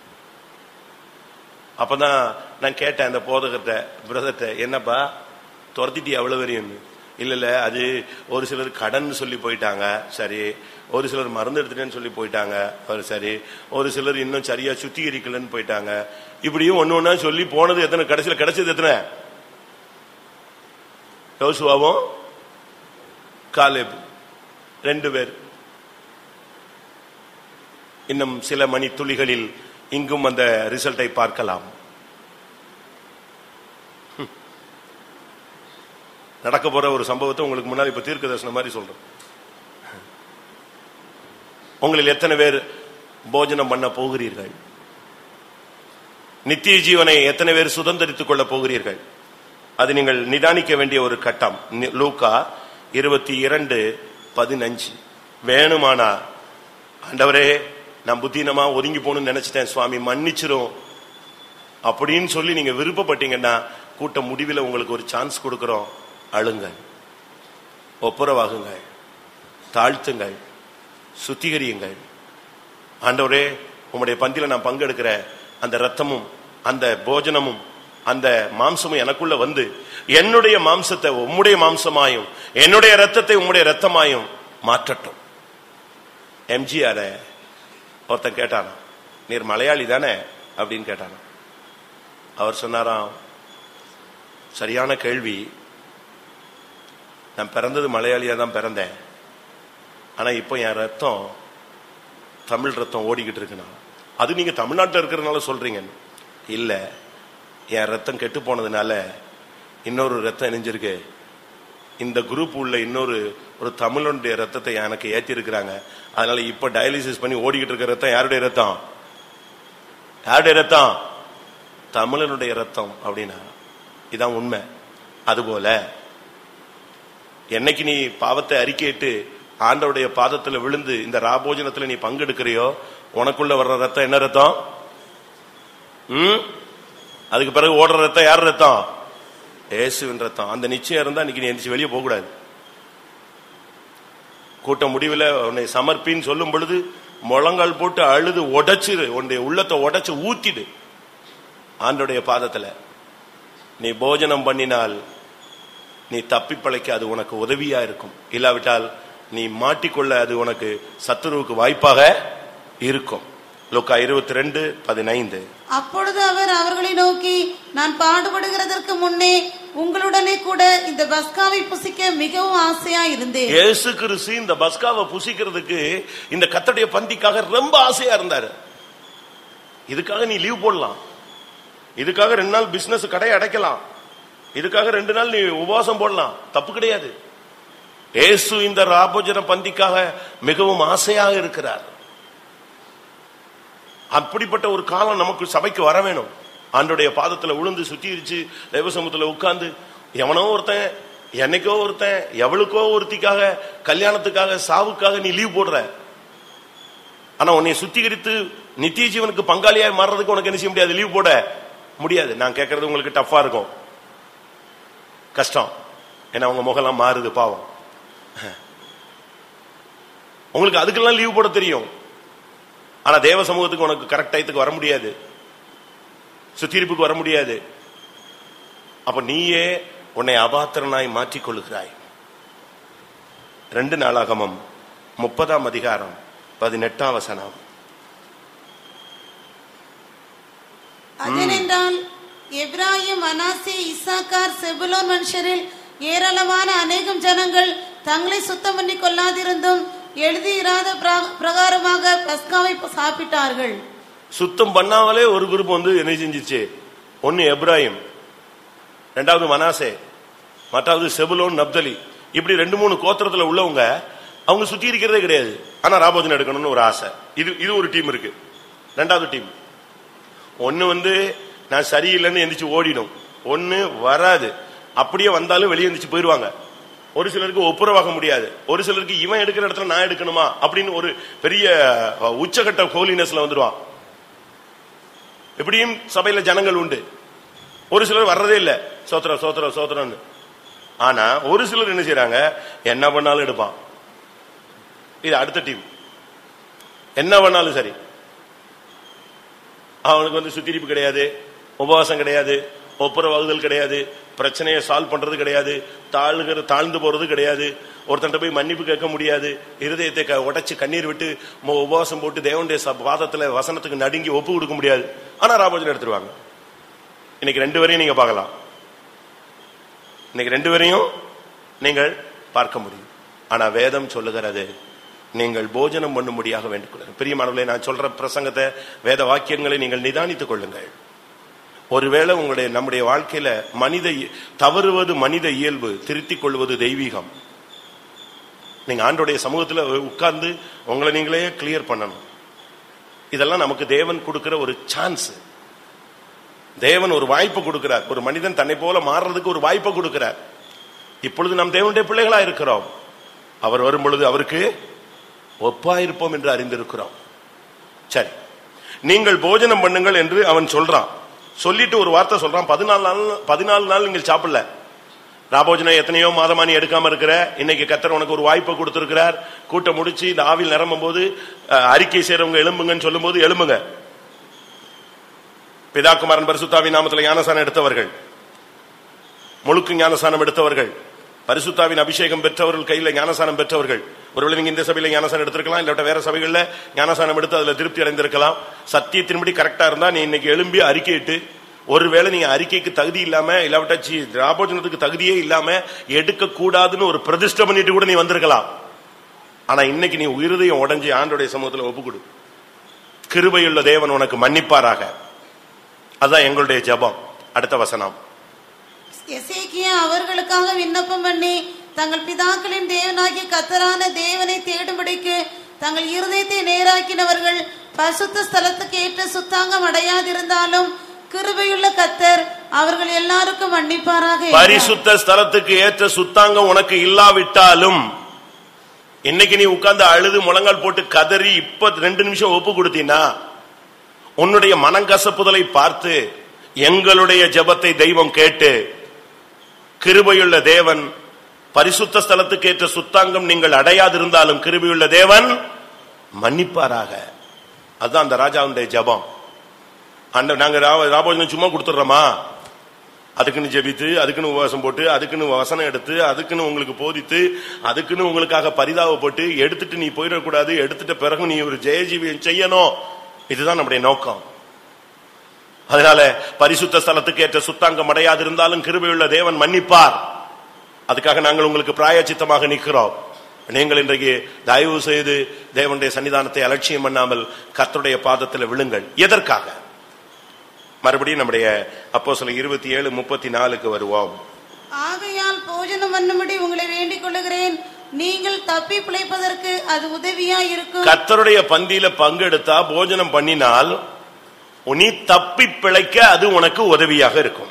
அப்பதான் நான் கேட்டேன் அந்த போதகர்கிட்ட, பிரதர்கிட்ட, என்னப்பா துரத்திட்டி அவ்வளவு வரையும்? இல்ல அது ஒரு சிலர் கடன் சொல்லி போயிட்டாங்க, சரி. ஒரு சிலர் மருந்து எடுத்துட்டேன்னு சொல்லி போயிட்டாங்க, சரி. ஒரு சிலர் இன்னும் சரியா சுத்திகரிக்கலன்னு போயிட்டாங்க. இப்படியும் ஒண்ணு சொல்லி போனது எத்தனை, கடைசியில் கிடைச்சது எத்தனை? யோசுவாவும் காலேப் 2 பேர். இன்னும் சில மணி துளிகளில் இங்கும் அந்த ரிசல்ட்டை பார்க்கலாம். நடக்க போற ஒரு சம்பவத்தை உங்களுக்கு முன்னாடி இப்ப தீர்க்க தரிசனம் மாதிரி சொல்றேன். உங்களில் எத்தனை பேர் போஜனம் பண்ண போகிறீர்கள்? நித்திய ஜீவனை எத்தனை பேர் சுதந்திரித்துக் கொள்ள போகிறீர்கள்? அது நீங்கள் நிதானிக்க வேண்டிய ஒரு கட்டம். லூக்கா 22:15. வேணுமானா, ஆண்டவரே நான் புத்தீனமா ஒதுங்கி போகணும்னு நினைச்சிட்டேன் சுவாமி மன்னிச்சிரும் அப்படின்னு சொல்லி நீங்க விருப்பப்பட்டீங்கன்னா, கூட்ட முடிவில் உங்களுக்கு ஒரு சான்ஸ் கொடுக்கிறோம். அழுங்கள், ஒப்புரவாகுங்கள், தாழ்த்துங்கள், சுத்திகரியுங்கள். ஆண்டவரே உம்முடைய பந்தியில நான் பங்கெடுக்கிற அந்த ரத்தமும் அந்த போஜனமும் அந்த மாம்சமும் எனக்குள்ள வந்து என்னுடைய மாம்சத்தை உம்முடைய மாம்சமாயும் என்னுடைய ரத்தத்தை உம்முடைய ரத்தமாயும் மாற்றட்டும். எம்ஜிஆர ஒருத்தன் கேட்டானா, நீர் மலையாளி தானே அப்படின்னு கேட்டானா. அவர் சொன்னாராம், சரியான கேள்வி, நான் பிறந்தது மலையாளியா தான் பிறந்தேன், ஆனா இப்போ என் ரத்தம் தமிழ் ரத்தம் ஓடிக்கிட்டு இருக்குண்ணா. அது நீங்க தமிழ்நாட்டில் இருக்கிறதுனால சொல்றீங்க. இல்ல, என் ரத்தம் கெட்டு போனதுனால இன்னொரு ரத்தம் இணைஞ்சிருக்கு. இந்த குரூப் உள்ள இன்னொரு தமிழனுடைய ரத்தத்தை எனக்கு ஏற்றி இருக்கிறாங்க. அதனால இப்ப டயாலிசிஸ் பண்ணி ஓடிக்கிட்டு இருக்கிற ரத்தம் யாருடைய ரத்தம்? யாருடைய ரத்தம்? தமிழனுடைய ரத்தம் அப்படின்னா இதான் உண்மை. அதுபோல என்னைக்கு நீ பாவத்தை அறிக்கையிட்டு ஆண்டவருடைய பாதத்துல விழுந்து இந்த ராபோஜனத்துல நீ பங்கெடுக்கிறியோ, உனக்குள்ள வர்ற ரத்தம் என்ன ரத்தம்? அதுக்கு பிறகு ஓடுற ரத்தம் யார் ரத்தம்? இயேசுவின் ரத்தம். அந்த நிச்சயம் இருந்தா இன்னைக்கு நீ எந்திரிச்சு வெளியே போக கூடாது. கூட்ட முடிவில் உன்னை சமர்ப்பின்னு சொல்லும் பொழுது முழங்கால் போட்டு அழுது உடைச்சிரு, உன்னுடைய உள்ளத்தை உடைச்சு ஊத்திடு ஆண்டோடைய பாதத்துல. நீ போஜனம் பண்ணினால் நீ தப்பி பிழைக்க அது உனக்கு உதவியா இருக்கும். இல்லாவிட்டால் நீ மாட்டிக்கொள்ள அது உனக்கு சத்துருவுக்கு வாய்ப்பாக இருக்கும். லூக்கா 22:15. அப்பொழுது அவர் அவர்களை நோக்கி, நான் பாடுபடுகிறதற்கு முன்னே உங்களுடனே கூட இந்த பஸ்காவை புசிக்க மிகவும் ஆசையா இருந்தேன். இயேசு கிறிஸ்து இந்த பஸ்காவை புசிக்கிறதுக்கு இந்த கர்த்தருடைய பந்திக்காக ரொம்ப ஆசையா இருந்தாரு. இதுக்காக நீ லீவ் போடலாம், இதுக்காக 2 நாள் பிசினஸ் கடையை அடைக்கலாம், இதுக்காக 2 நாள் நீ உபவாசம் போடலாம், தப்பு கிடையாது. இயேசு இந்த ராபோஜன பந்திக்காக மிகவும் ஆசையாக இருக்கிறார். அப்படிப்பட்ட ஒரு காலம் நமக்கு சபைக்கு வர வேணும். ஆண்டோடைய பாதத்துல உளுந்து சுத்திரிச்சு தெய்வ சமூகத்துல உட்கார்ந்து, எவனோ ஒருத்தன் என்னைக்கோ ஒருத்தன் எவளுக்கோ ஒருத்திக்காக கல்யாணத்துக்காக சாவுக்காக நீ லீவ் போடுற. ஆனா உன்னை சுத்திகரித்து நித்திய ஜீவனுக்கு பங்காளியாய் மாறுறதுக்கு உனக்கு என்ன செய்ய முடியாது, லீவ் போட முடியாது. நான் கேட்கறது உங்களுக்கு டஃபா இருக்கும், கஷ்டம். ஏன்னா உங்க முகலாம் மாறுது, பாவம். உங்களுக்கு அதுக்கெல்லாம் லீவ் போட தெரியும். ஆனா தேவ சமூகத்துக்கு உனக்கு கரெக்ட் டயத்துக்கு வர முடியாது, சுத்திகரிப்புக்கு வர முடியாது. அப்ப நீயே உன்னை அபாத்திரனாய் மாற்றிக்கொள்ளுகிறாய். 2 நாளாகமம் 30ஆம் அதிகாரம் 18ஆம் வசனம். அதனென்றால் எப்ராயிம், மனாசே, இசாக்கார், செபுலோன் மனுஷரில் ஏராளமான அநேகம் ஜனங்கள் தங்களை சுத்தம் பண்ணி கொள்ளாதிருந்தும் எழுதியிராத பிரகாரமாக பஸ்காவை சாப்பிட்டார்கள். சுத்தம் பண்ணாமலே ஒரு குரூப் என்ன செஞ்சிச்சு? ஒன்னு எப்ராயிம், ரெண்டாவது மனாசே, மற்றாவது செபுலோன், நப்தலி. இப்படி 2-3 கோத்திரத்துல உள்ளவங்க அவங்க சுத்தி இருக்கிறதே கிடையாது. ஆனா ராபோஜனம் எடுக்கணும்னு ஒரு ஆசை. இது ஒரு டீம் இருக்கு. ரெண்டாவது டீம் ஒன்னு நான் சரியில்லைன்னு எந்திரிச்சு ஓடிடும், ஒன்னு வராது. அப்படியே வந்தாலும் வெளியே எந்திரிச்சு போயிருவாங்க. ஒரு சிலருக்கு ஒப்புரவாக முடியாது, ஒரு சிலருக்கு இவன் எடுக்கிற இடத்துல நான் எடுக்கணுமா அப்படின்னு ஒரு பெரிய உச்சகட்ட ஹோலினஸ்ல வந்துடுவான். இப்படியும் சபையில ஜனங்கள் உண்டு. ஒரு சிலர் வர்றதே இல்லை, சோத்திரம் சோத்திரம் சோத்திரம்னு. ஆனா ஒரு சிலர் என்ன செய்யறாங்க, என்ன பண்ணாலும் எடுப்பான். இது அடுத்த டீம். என்ன பண்ணாலும் சரி, அவனுக்கு சுத்திரிப்பு கிடையாது, உபவாசம் கிடையாது, ஒப்புரவாகுதல் கிடையாது, பிரச்சனையை சால்வ் பண்றது கிடையாது, தாழ்ந்து போறது கிடையாது, ஒருத்தன் போய் மன்னிப்பு கேட்க முடியாது, இருதயத்தை உடைச்சு கண்ணீர் விட்டு உபவாசம் போட்டு தேவனுடைய பாதத்துல வசனத்துக்கு நடுங்கி ஒப்பு கொடுக்க முடியாது. ஆனா ராபோஜனம் எடுத்துருவாங்க. இன்னைக்கு 2 பேரையும் நீங்க பார்க்கலாம், இன்னைக்கு 2 பேரையும் நீங்கள் பார்க்க முடியும். ஆனா வேதம் சொல்லுகிறது, நீங்கள் போஜனம் பண்ணும்படியாக வேண்டிக் பிரியமானவர்களே, நான் சொல்ற பிரசங்கத்தை, வேத வாக்கியங்களை நீங்கள் நிதானித்துக் கொள்ளுங்கள். ஒருவேளை நம்முடைய வாழ்க்கையில தவறுவது மனித இயல்பு, திருத்திக் கொள்வது தெய்வீகம். நீங்க ஆண்டோடைய சமூகத்துல உட்கார்ந்து உங்களை நீங்களே கிளியர் பண்ணணும். இதெல்லாம் நமக்கு தேவன் கொடுக்கிற ஒரு சான்ஸ். தேவன் ஒரு வாய்ப்பு கொடுக்கிறார். ஒரு மனிதன் தன்னை போல மாறுறதுக்கு ஒரு வாய்ப்பை கொடுக்கிறார். இப்பொழுது நாம் தேவனுடைய பிள்ளைகளா இருக்கிறோம். அவர் வரும் பொழுது அவருக்கு ஒப்பாயிருப்போம் என்று அறிந்திருக்கிறோம். சரி, நீங்கள் போஜனம் பண்ணுங்கள் என்று அவன் சொல்றான். சொல்லிட்டு ஒரு வார்த்தை சொல்றான், 14 நாள் நீங்கள் சாப்பிடல. ராபோஜனம் எத்தனையோ மாதமா நீ எடுக்காம இருக்கிற, இன்னைக்கு கர்த்தர் உனக்கு ஒரு வாய்ப்பை கொடுத்திருக்கிறார். கூட்டம் முடிச்சு இந்த ஆவில் நிரம்பும் போது அறிக்கை செய்றவங்க எழும்புங்கன்னு சொல்லும் போது எழும்புங்க. பிதாகுமாரன் பரிசுத்தாவின் நாமத்தில் ஞானசானம் எடுத்தவர்கள், முழுக்கு ஞானசானம் எடுத்தவர்கள், பரிசுத்தாவின் அபிஷேகம் பெற்றவர்கள், கையில ஞானசானம் பெற்றவர்கள். ஒருவேளை நீங்க இந்த சபையில ஞானசானம் எடுத்திருக்கலாம், இல்லாட்ட வேற சபைகள்ல ஞானசானம் எடுத்து அதுல திருப்தி அடைந்திருக்கலாம். சத்தியத்தின்படி கரெக்டா இருந்தா நீ இன்னைக்கு எழும்பி அறிக்கையிட்டு, ஒருவேளை நீங்க அறிக்கைக்கு தகுதி இல்லாம, இல்லாவிட்டா ராபோஜனத்துக்கு தகுதியே இல்லாம எடுக்க கூடாதுன்னு ஒரு பிரதிஷ்டை பண்ணிட்டு கூட நீ வந்திருக்கலாம். ஆனா இன்னைக்கு நீ இருதயம் உடைஞ்சி ஆண்டோடைய சமூகத்துல ஒப்புக்கொடு. கிருபையுள்ள தேவன் உனக்கு மன்னிப்பாராக. அதுதான் எங்களுடைய ஜெபம். அடுத்த வசனம். எசேக்கியா அவர்களுக்காக விண்ணப்பம் பண்ணி தங்கள் பிதாக்களின் தேவனாகிய கர்த்தரான தேவனை தேடும்படிக்கு தங்கள் இருதயத்தை நேராக்கினவர்கள் பரிசுத்த ஸ்தலத்துக்கு ஏற்ற சுத்தாங்கம் அடையாதிருந்தாலும் கிருபையுள்ள கர்த்தர் அவர்கள் எல்லாருக்கும் மன்னிப்பாராக. பரிசுத்த ஸ்தலத்துக்கு ஏற்ற சுத்தாங்கம் உனக்கு இல்லாவிட்டாலும், இன்னைக்கு நீ உட்கார்ந்து அழுது முழங்கால் போட்டு கதறி இப்ப 2 நிமிஷம் ஒப்பு கொடுத்தீனா, உன்னுடைய மனங்கசப்புதலை பார்த்து எங்களுடைய ஜெபத்தை தெய்வம் கேட்டு, கிருபையுள்ள தேவன் பரிசுத்த ஸ்தலத்துக்கு ஏற்ற சுத்தாங்கம் நீங்கள் அடையாதிருந்தாலும் கிருபையுள்ள தேவன் மன்னிப்பாராக. அதுதான் அந்த ராஜாவுடைய ஜெபம். நாங்க ராபோஜனம் சும்மா கொடுத்துடுறோமா? அதுக்குன்னு ஜெபித்து, அதுக்குன்னு உபவாசம் போட்டு, அதுக்குன்னு வசனம் எடுத்து, அதுக்குன்னு உங்களுக்கு போதித்து, அதுக்குன்னு உங்களுக்காக பரிதாபப்பட்டு எடுத்துட்டு நீ போயிடக்கூடாது. எடுத்துட்ட பிறகு நீ ஒரு ஜெயஜீவியம் செய்யணும். இதுதான் நம்முடைய நோக்கம். அதனால பரிசுத்த ஸ்தலத்துக்கு ஏற்ற சுத்தாங்கம் அடையாதிருந்தாலும் கிருபையுள்ள தேவன் மன்னிப்பார். அதுக்காக நாங்கள் உங்களுக்கு பிராயச்சித்தமாக நிற்கிறோம். நீங்கள் இன்றைக்கு தயவு செய்து தேவனுடைய சன்னிதானத்தை அலட்சியம் பண்ணாமல் கர்த்தருடைய பாதத்தில் விழுங்கள். எதற்காக? மறுபடியும் நம்முடைய அப்போஸ்தலர் 27:34 வருவோம். ஆகையால் போஜனம் பண்ணும்படி உங்களை வேண்டிக் கொள்ளுகிறேன். நீங்கள் தப்பி பிழைப்பதற்கு அது உதவியா இருக்கும். கர்த்தருடைய பந்தியில பங்கெடுத்தா போஜனம் பண்ணினால் நீ தப்பி பிழைக்க அது உனக்கு உதவியாக இருக்கும்.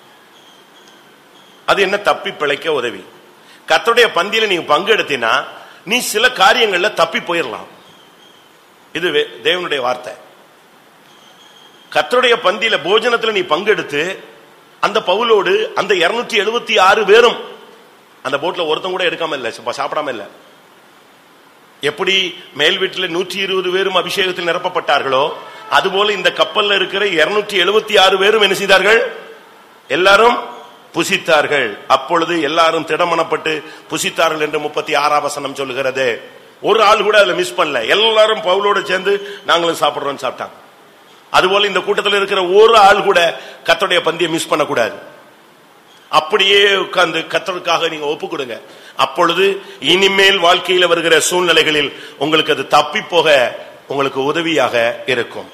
அது என்ன தப்பி பிழைக்க உதவி? கர்த்தருடைய பந்தியில நீ பங்கெடுத்தினா நீ சில காரியங்கள்ல தப்பி போயிடலாம். இது தேவனுடைய வார்த்தை. கர்த்தருடைய பந்தியில போஜனத்துல நீ பங்கெடுத்து அந்த பவுலோடு அந்த 276 பேரும் அந்த போட்ல ஒருத்தன் கூட எடுக்காம இல்ல, சாப்பிடாம இல்ல. எப்படி மேல் வீட்டில் 120 பேரும் அபிஷேகத்தில் நிரப்பப்பட்டார்களோ அதுபோல இந்த கப்பல்ல இருக்கிற 276 பேரும் என்ன செய்தார்கள்? எல்லாரும் புசித்தார்கள். அப்பொழுது எல்லாரும் திடமனப்பட்டு புசித்தார்கள் என்று 36ஆம் வசனம் சொல்லுகிறது. ஒரு ஆள் கூட அதுல மிஸ் பண்ணல. எல்லாரும் பவுலோடு சேர்ந்து நாங்களும் சாப்பிடுறோம் சாப்பிட்டாங்க. அதுபோல இந்த கூட்டத்தில் இருக்கிற ஒரு ஆள் கூட கர்த்தருடைய பந்தியை மிஸ் பண்ணக்கூடாது. அப்படியே உட்கார்ந்து கர்த்தருக்காக நீங்க ஒப்பு கொடுங்க. அப்பொழுது இனிமேல் வாழ்க்கையில வருகிற சூழ்நிலைகளில் உங்களுக்கு அது தப்பி போக உங்களுக்கு உதவியாக இருக்கும்.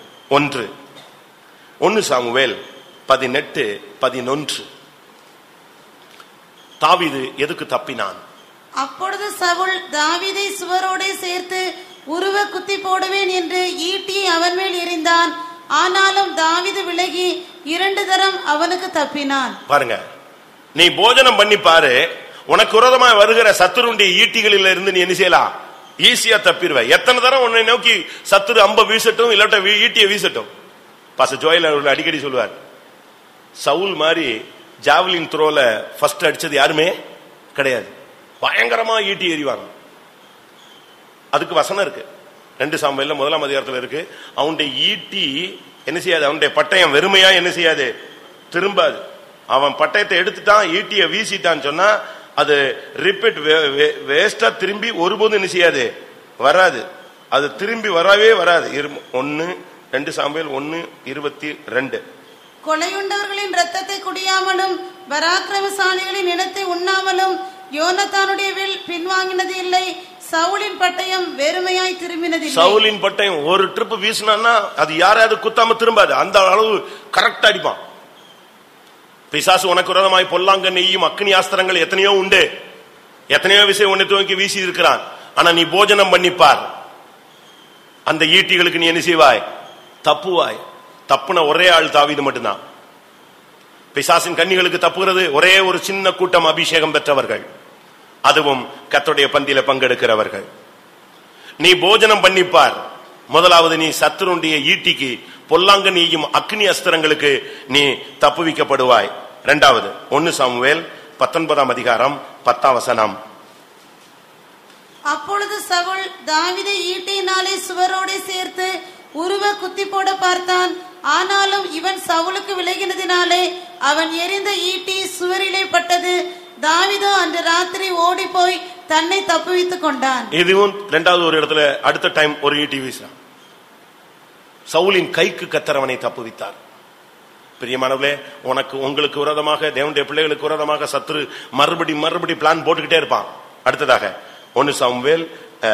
1 சாமுவேல் 18:11. தாவீது எதுக்கு தப்பினான்? அப்பொழுது சவுல் தாவீதை சுவரோடே சேர்த்து உருவ குத்தி போடுவேன் என்று ஈட்டியை அவன் மேல் எறிந்தான். ஆனாலும் தாவீது விலகி 2 தரம் அவனுக்கு தப்பினான். பாருங்க, நீ போஜனம் பண்ணி பாரு, உனக்கு விரோதமா வருகிற சத்துருடைய ஈட்டிகளில் இருந்து நீ என்ன செய்யலாம்? ஈஸியா தப்பிடுவ. எத்தனை தரம் உன்னை நோக்கி சத்துரு அம்ப வீசட்டும் இல்லாட்ட ஈட்டியை வீசட்டும். பாஸ்டர் ஜோயல் அவர்கள் அடிக்கடி சொல்லுவார், சவுல் மாதிரி ஜாவலின் த்ரோல ஃபர்ஸ்ட் அடிச்சது யாருமே கிடையாது. பயங்கரமா ஈட்டி எறிவாங்க. அதுக்கு வசனம் இருக்கு 2 சாமுவேல்ல 1ஆம் அதிகாரத்தில் இருக்கு. அவனுடைய ஈட்டி என்ன செய்யாது? அவனுடைய பட்டயம் வெறுமையா என்ன செய்யாது? திரும்பாது. அவன் பட்டயத்தை எடுத்துட்டான், ஈட்டியை வீசிட்டான்னு சொன்னா அது ரிப்பீட் வேஸ்டா திரும்பி ஒருபோதும் என்ன செய்யாது? வராது. அது திரும்பி வரவே வராது. 2 சாமுவேல் 1:22. கொலையுண்டவர்களின் ரத்தத்தை குடியாமலும் பராக்கிரமசாலிகளின் இனத்தை உண்ணாமலும் யோனத்தானுடைய வில் பின்வாங்கினது இல்லை. சவுலின் பட்டயம் வெறுமையாய் திரும்பினது. சவுலின் பட்டயம் ஒரு ட்ரிப் வீசினா அது யாராவது குத்தாம திரும்பாது. அந்த அளவு கரெக்டா அடிப்பான். பிசாசு உனக்கு விரோதமாய் பொல்லாங்க நெய்யும் அக்னி ஆஸ்திரங்கள் எத்தனையோ உண்டு. எத்தனையோ விஷயம் உன்னை துவக்கி வீசி இருக்கிறான். ஆனா நீ போஜனம் பண்ணிப்பார், அந்த ஈட்டிகளுக்கு நீ என்ன செய்வாய்? தப்புவாய். தப்புன ஒரே ஆள் தாவீது மட்டும்தான். பிசாசின் கன்னிகளுக்கு தப்புகிறது ஒரே ஒரு சின்ன கூட்டம் அபிஷேகம் பெற்றவர்கள், அதுவும் கர்த்தருடைய பந்தியில பங்கெடுக்கிறவர்கள். நீ போஜனம் பண்ணிப்பார், முதலாவது நீ சத்துருடைய ஈட்டிக்கு பொல்லாங்க நீயும் அக்னி அஸ்திரங்களுக்கு நீ தப்புவிக்கப்படுவாய். 2வது 1 சாமுவேல் 19ஆம் அதிகாரம் 10ஆம் வசனம். அப்பொழுது சவுல் தாவீதை ஈட்டியினாலே சுவரோடு சேர்த்து உருவ குத்தி போட பார்த்தான். ஆனாலும் இவன் சவுலுக்கு விலகினதினாலே அவன் எறிந்த ஈட்டி சுவரிலே பட்டது. தாவீதோ அன்று ராத்திரி ஓடி போய் தன்னை தப்புவித்துக் கொண்டான். இதுவும் 2வது ஒரு இடத்துல அடுத்த டைம் ஒரு ஈட்டி வீசினான். சவுலின் கைக்கு கர்த்தர் தப்புவித்தார். பிரியமானவர்களே, உங்களுக்கு விரோதமாக தேவனுடைய பிள்ளைகளுக்கு விரோதமாக சத்துரு மறுபடி பிளான் போட்டுக்கிட்டே இருப்பான். அடுத்ததாக 1 சாமுவேல்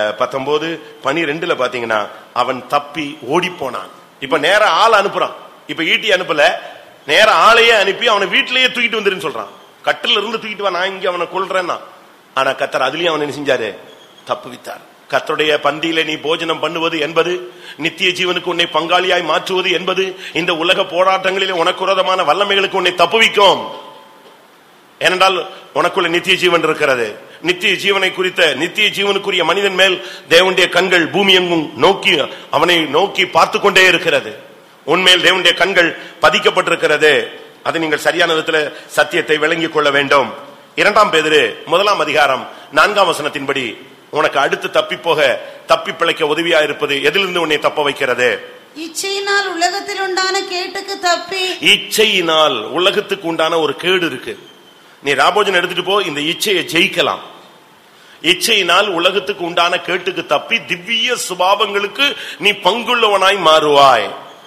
19:12 பாத்தீங்கன்னா அவன் தப்பி ஓடி போனான். இப்ப நேர ஆள் அனுப்புறான். இப்ப ஈட்டி அனுப்பல, நேர ஆளையே அனுப்பி அவனை வீட்டிலேயே தூக்கிட்டு வந்துருன்னு சொல்றான். கட்டில இருந்து தூக்கிட்டு வா, நான் இங்க அவனை கொல்றேன்னா. ஆனா கர்த்தர் அதுலயும் அவன் என்ன செஞ்சாரு? தப்புவித்தார். கர்த்தருடைய பந்தியில நீ போஜனம் பண்ணுவது என்பது, நித்திய ஜீவனுக்கு உன்னை பங்காளியாய் மாற்றுவது என்பது, இந்த உலக போராட்டங்களிலே உனக்கு விரோதமான வல்லமைகளுக்கு உன்னை தப்புவிக்கும். ஏனென்றால் உனக்குள்ள நித்திய ஜீவன் இருக்கிறது. நித்திய ஜீவனை குறித்த நித்திய ஜீவனுக்குரிய மனிதன் மேல் தேவனுடைய கண்கள் பூமி எங்கும் நோக்கி அவனை நோக்கி பார்த்து கொண்டே இருக்கிறது. உன்மேல் தேவனுடைய கண்கள் பதிக்கப்பட்டிருக்கிறது. அதை நீங்கள் சரியான விதத்தில் சத்தியத்தை விளங்கிக் கொள்ள வேண்டும். 2 பேதுரு 1ஆம் அதிகாரம் 4ஆம் வசனத்தின்படி உனக்கு அடுத்து தப்பி பிழைக்க உதவியா இருப்பது எதிலிருந்து உன்னை தப்ப வைக்கிறது? இச்சையினால் உலகத்தில் உண்டான கேட்டுக்கு தப்பி. இச்சையினால் உலகத்துக்கு உண்டான ஒரு கேடு இருக்கு. நீ ராபோஜன் எடுத்துட்டு போ, இந்த இச்சையை ஜெயிக்கலாம். இச்சையினால் உலகத்துக்கு உண்டான கேட்டுக்கு தப்பி திவ்ய சுபாவங்களுக்கு நீ பங்குள்ளவனாய் மாறுவாய்.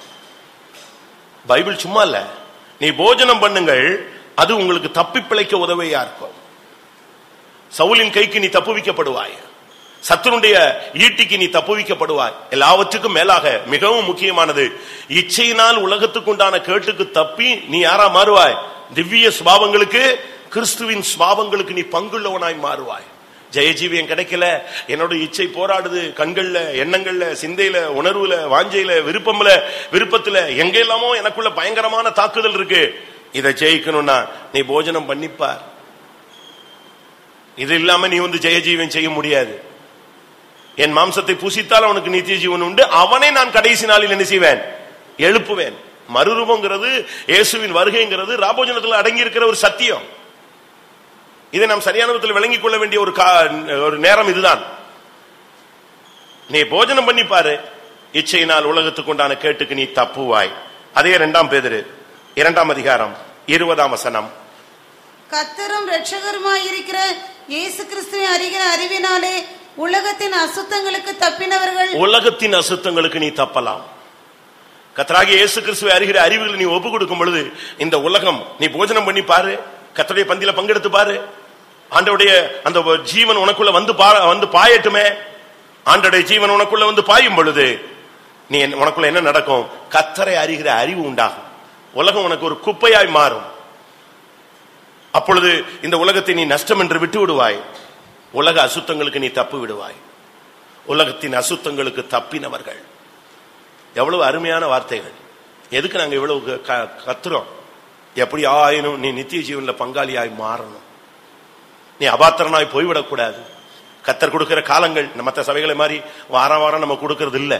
பைபிள் சும்மா இல்ல. நீ போஜனம் பண்ணுங்கள், அது உங்களுக்கு தப்பி பிழைக்க உதவியா இருக்கும். சவுலின் கைக்கு நீ தப்புவிக்கப்படுவாய், சத்துருடைய ஈட்டிக்கு நீ தப்புவிக்கப்படுவாய். எல்லாவற்றுக்கும் மேலாக மிகவும் முக்கியமானது, இச்சையினால் உலகத்துக்கு உண்டான கேட்டுக்கு தப்பி நீ யாரா மாறுவாய்? திவ்ய சுபாவங்களுக்கு, கிறிஸ்துவின் சுபாவங்களுக்கு நீ பங்குள்ளவனாய் மாறுவாய். ஜெயஜீவியம் கிடைக்கல, என்னோட இச்சை போராடுது, கண்கள்ல, எண்ணங்கள்ல, சிந்தையில, உணர்வுல, வாஞ்சையில, விருப்பத்துல எங்கெல்லாமோ எனக்குள்ள பயங்கரமான தாக்குதல் இருக்கு. இதை ஜெயிக்கணும்னா நீ போஜனம் பண்ணிப்பார். இது இல்லாம நீ ஜெயஜீவன் செய்ய முடியாது. என் மாம்சத்தை புசித்தால் அவனுக்கு நித்திய ஜீவன் உண்டு, அவனை நான் கடைசி நாளில் என்ன செய்வேன்? எழுப்புவேன். மறுரூபங்கிறது, இயேசுவின் வருகைங்கிறது ராபோஜனத்தில் அடங்கி இருக்கிற ஒரு சத்தியம். இதை நாம் சரியான விதத்தில் விளங்கிக் கொள்ள வேண்டிய ஒரு நேரம் இதுதான். நீ போஜனம் பண்ணி பாரு, இச்சையினால் உலகத்துக்கு உண்டான கேட்டுக்கு நீ தப்புவாய். அதே 2 பேதுரு 2 அதிகாரம் 20 வசனம். கர்த்தரும் இரட்சகருமாய் இருக்கிற இயேசு கிறிஸ்துவை அறிகிற அறிவினாலே உலகத்தின் அசுத்தங்களுக்கு தப்பினவர்கள். உலகத்தின் அசுத்தங்களுக்கு நீ தப்பலாம். கர்த்தராகிய இயேசு கிறிஸ்துவை அறிகிற அறிவுகளை நீ ஒப்பு கொடுக்கும் பொழுது இந்த உலகம், நீ போஜனம் பண்ணி பாரு, கர்த்தருடைய பந்தியில பங்கெடுத்து பாரு, ஆண்டவருடைய அந்த ஜீவன் உனக்குள்ள வந்து பாயட்டுமே. ஆண்டவருடைய ஜீவன் உனக்குள்ள வந்து பாயும் பொழுது நீ உனக்குள்ள என்ன நடக்கும்? கர்த்தரை அறிகிற அறிவு உண்டாகும். உலகம் உனக்கு ஒரு குப்பையாய் மாறும். அப்பொழுது இந்த உலகத்தை நீ நஷ்டம் என்று விட்டு விடுவாய். உலக அசுத்தங்களுக்கு நீ தப்பு விடுவாய். உலகத்தின் அசுத்தங்களுக்கு தப்பினவர்கள். எவ்வளவு அருமையான வார்த்தைகள். எதுக்கு நாங்க இவ்வளவு கத்துறோம்? எப்படி ஆயினும் நீ நித்திய ஜீவன்ல பங்காளியாய் மாறணும். நீ அபாத்திரனாய் போய்விடக்கூடாது. கர்த்தர் கொடுக்கிற காலங்கள் மற்ற சபைகளை மாதிரி வாரம் நம்ம கொடுக்கறது இல்ல.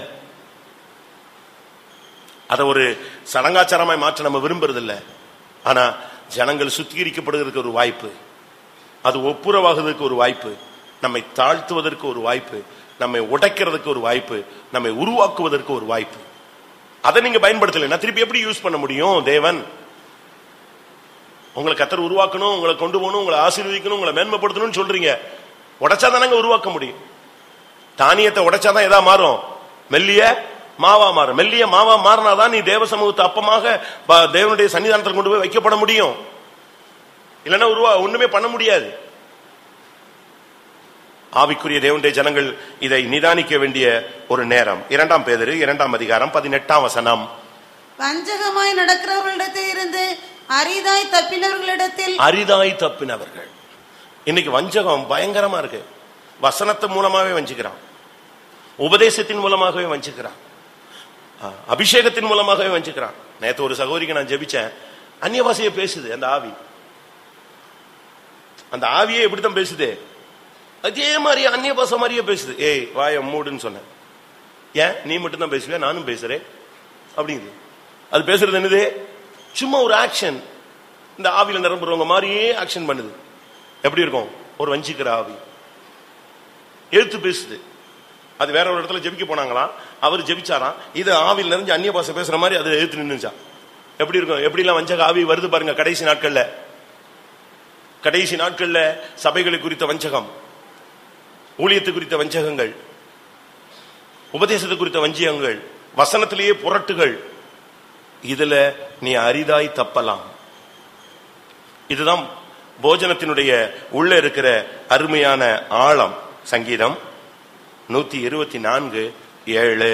அதை ஒரு சடங்காச்சாரமாய் மாற்ற நம்ம விரும்புறது இல்ல. ஆனா ஜனங்கள் சுத்திகரிக்கப்படுவதற்கு ஒரு வாய்ப்பு, அது ஒப்புரவாகுவதற்கு ஒரு வாய்ப்பு, நம்மை தாழ்த்துவதற்கு ஒரு வாய்ப்பு, நம்மை உடைக்கிறதுக்கு ஒரு வாய்ப்பு, நம்மை உருவாக்குவதற்கு ஒரு வாய்ப்பு. அதை நீங்க பயன்படுத்தலைன்னா திருப்பி எப்படி யூஸ் பண்ண முடியும்? தேவன் உங்களை கர்த்தர் உருவாக்கணும், உங்களை கொண்டு போகணும், உங்களை ஆசீர்வதிக்கணும், உங்களை மேன்மைப்படுத்தணும்னு சொல்றீங்க. உடைச்சாதானங்க உருவாக்க முடியும். தானியத்தை உடைச்சாதான் எதா மாறும்? மெல்லிய மாவா மாறும். மெல்லிய மாவா மாறினாதான் நீ தேவ சமூகத்தை அப்பமாக தேவனுடைய சன்னிதானத்தில் கொண்டு போய் வைக்கப்பட முடியும். இல்லைன்னா ஒண்ணுமே பண்ண முடியாது. ஆவிக்குரிய தேவனுடைய ஜனங்கள் இதை நிதானிக்க வேண்டிய ஒரு நேரம். 2 பேதுரு 2 அதிகாரம் 18 வசனம். வஞ்சகமாய் நடக்கிறவர்களிடத்தில் இருந்து அரிதாய் தப்பினவர்களிடத்தில். அரிதாய் தப்பினவர்கள். இன்னைக்கு வஞ்சகம் பயங்கரமா இருக்கு. வசனத்தின் மூலமாவே வஞ்சிக்கிறான், உபதேசத்தின் மூலமாகவே வஞ்சிக்கிறான், அபிஷேகத்தின் மூலமாகவே வஞ்சிக்கிறான். நேற்று ஒரு சகோதரிக்கு நான் ஜெபிச்சேன், அந்நிய பாஷையை பேசுது அந்த ஆவி. அந்த ஆவியே எப்படித்தான் பேசுது? அதே மாதிரி அந்நிய பாஷை மாதிரியே பேசுது. ஏய் வாய மூடுன்னு சொன்னேன். ஏன் நீ மட்டும் தான் பேசுவியா? நானும் பேசுறேன் அப்படிங்குது. அது பேசுறது என்னது? சும்மா ஒரு ஆக்ஷன். இந்த ஆவியில நிரம்புறவங்க மாதிரியே ஆக்ஷன் பண்ணுது. எப்படி இருக்கும்? ஒரு வஞ்சிக்கிற ஆவி எழுத்து பேசுது. அது வேற ஒரு இடத்துல ஜெபிக்க போனாங்களாம், அவர் ஜெபிச்சாராம், இது ஆவியில் நிறைஞ்சு அந்நிய பாஷை பேசுற மாதிரி அது எழுத்து நின்னுச்சா. எப்படி இருக்கும்? எப்படி எல்லாம் வஞ்சக ஆவி வருது பாருங்க. கடைசி நாட்கள்ல சபைகளை குறித்த வஞ்சகம், ஊழியத்தை குறித்த வஞ்சகங்கள், உபதேசத்தை குறித்த வஞ்சியங்கள், வசனத்திலேயே புரட்டுகள். இதுல நீ அரிதாய் தப்பலாம். இதுதான் போஜனத்தினுடைய உள்ள இருக்கிற அருமையான ஆழம். சங்கீதம் 124:7.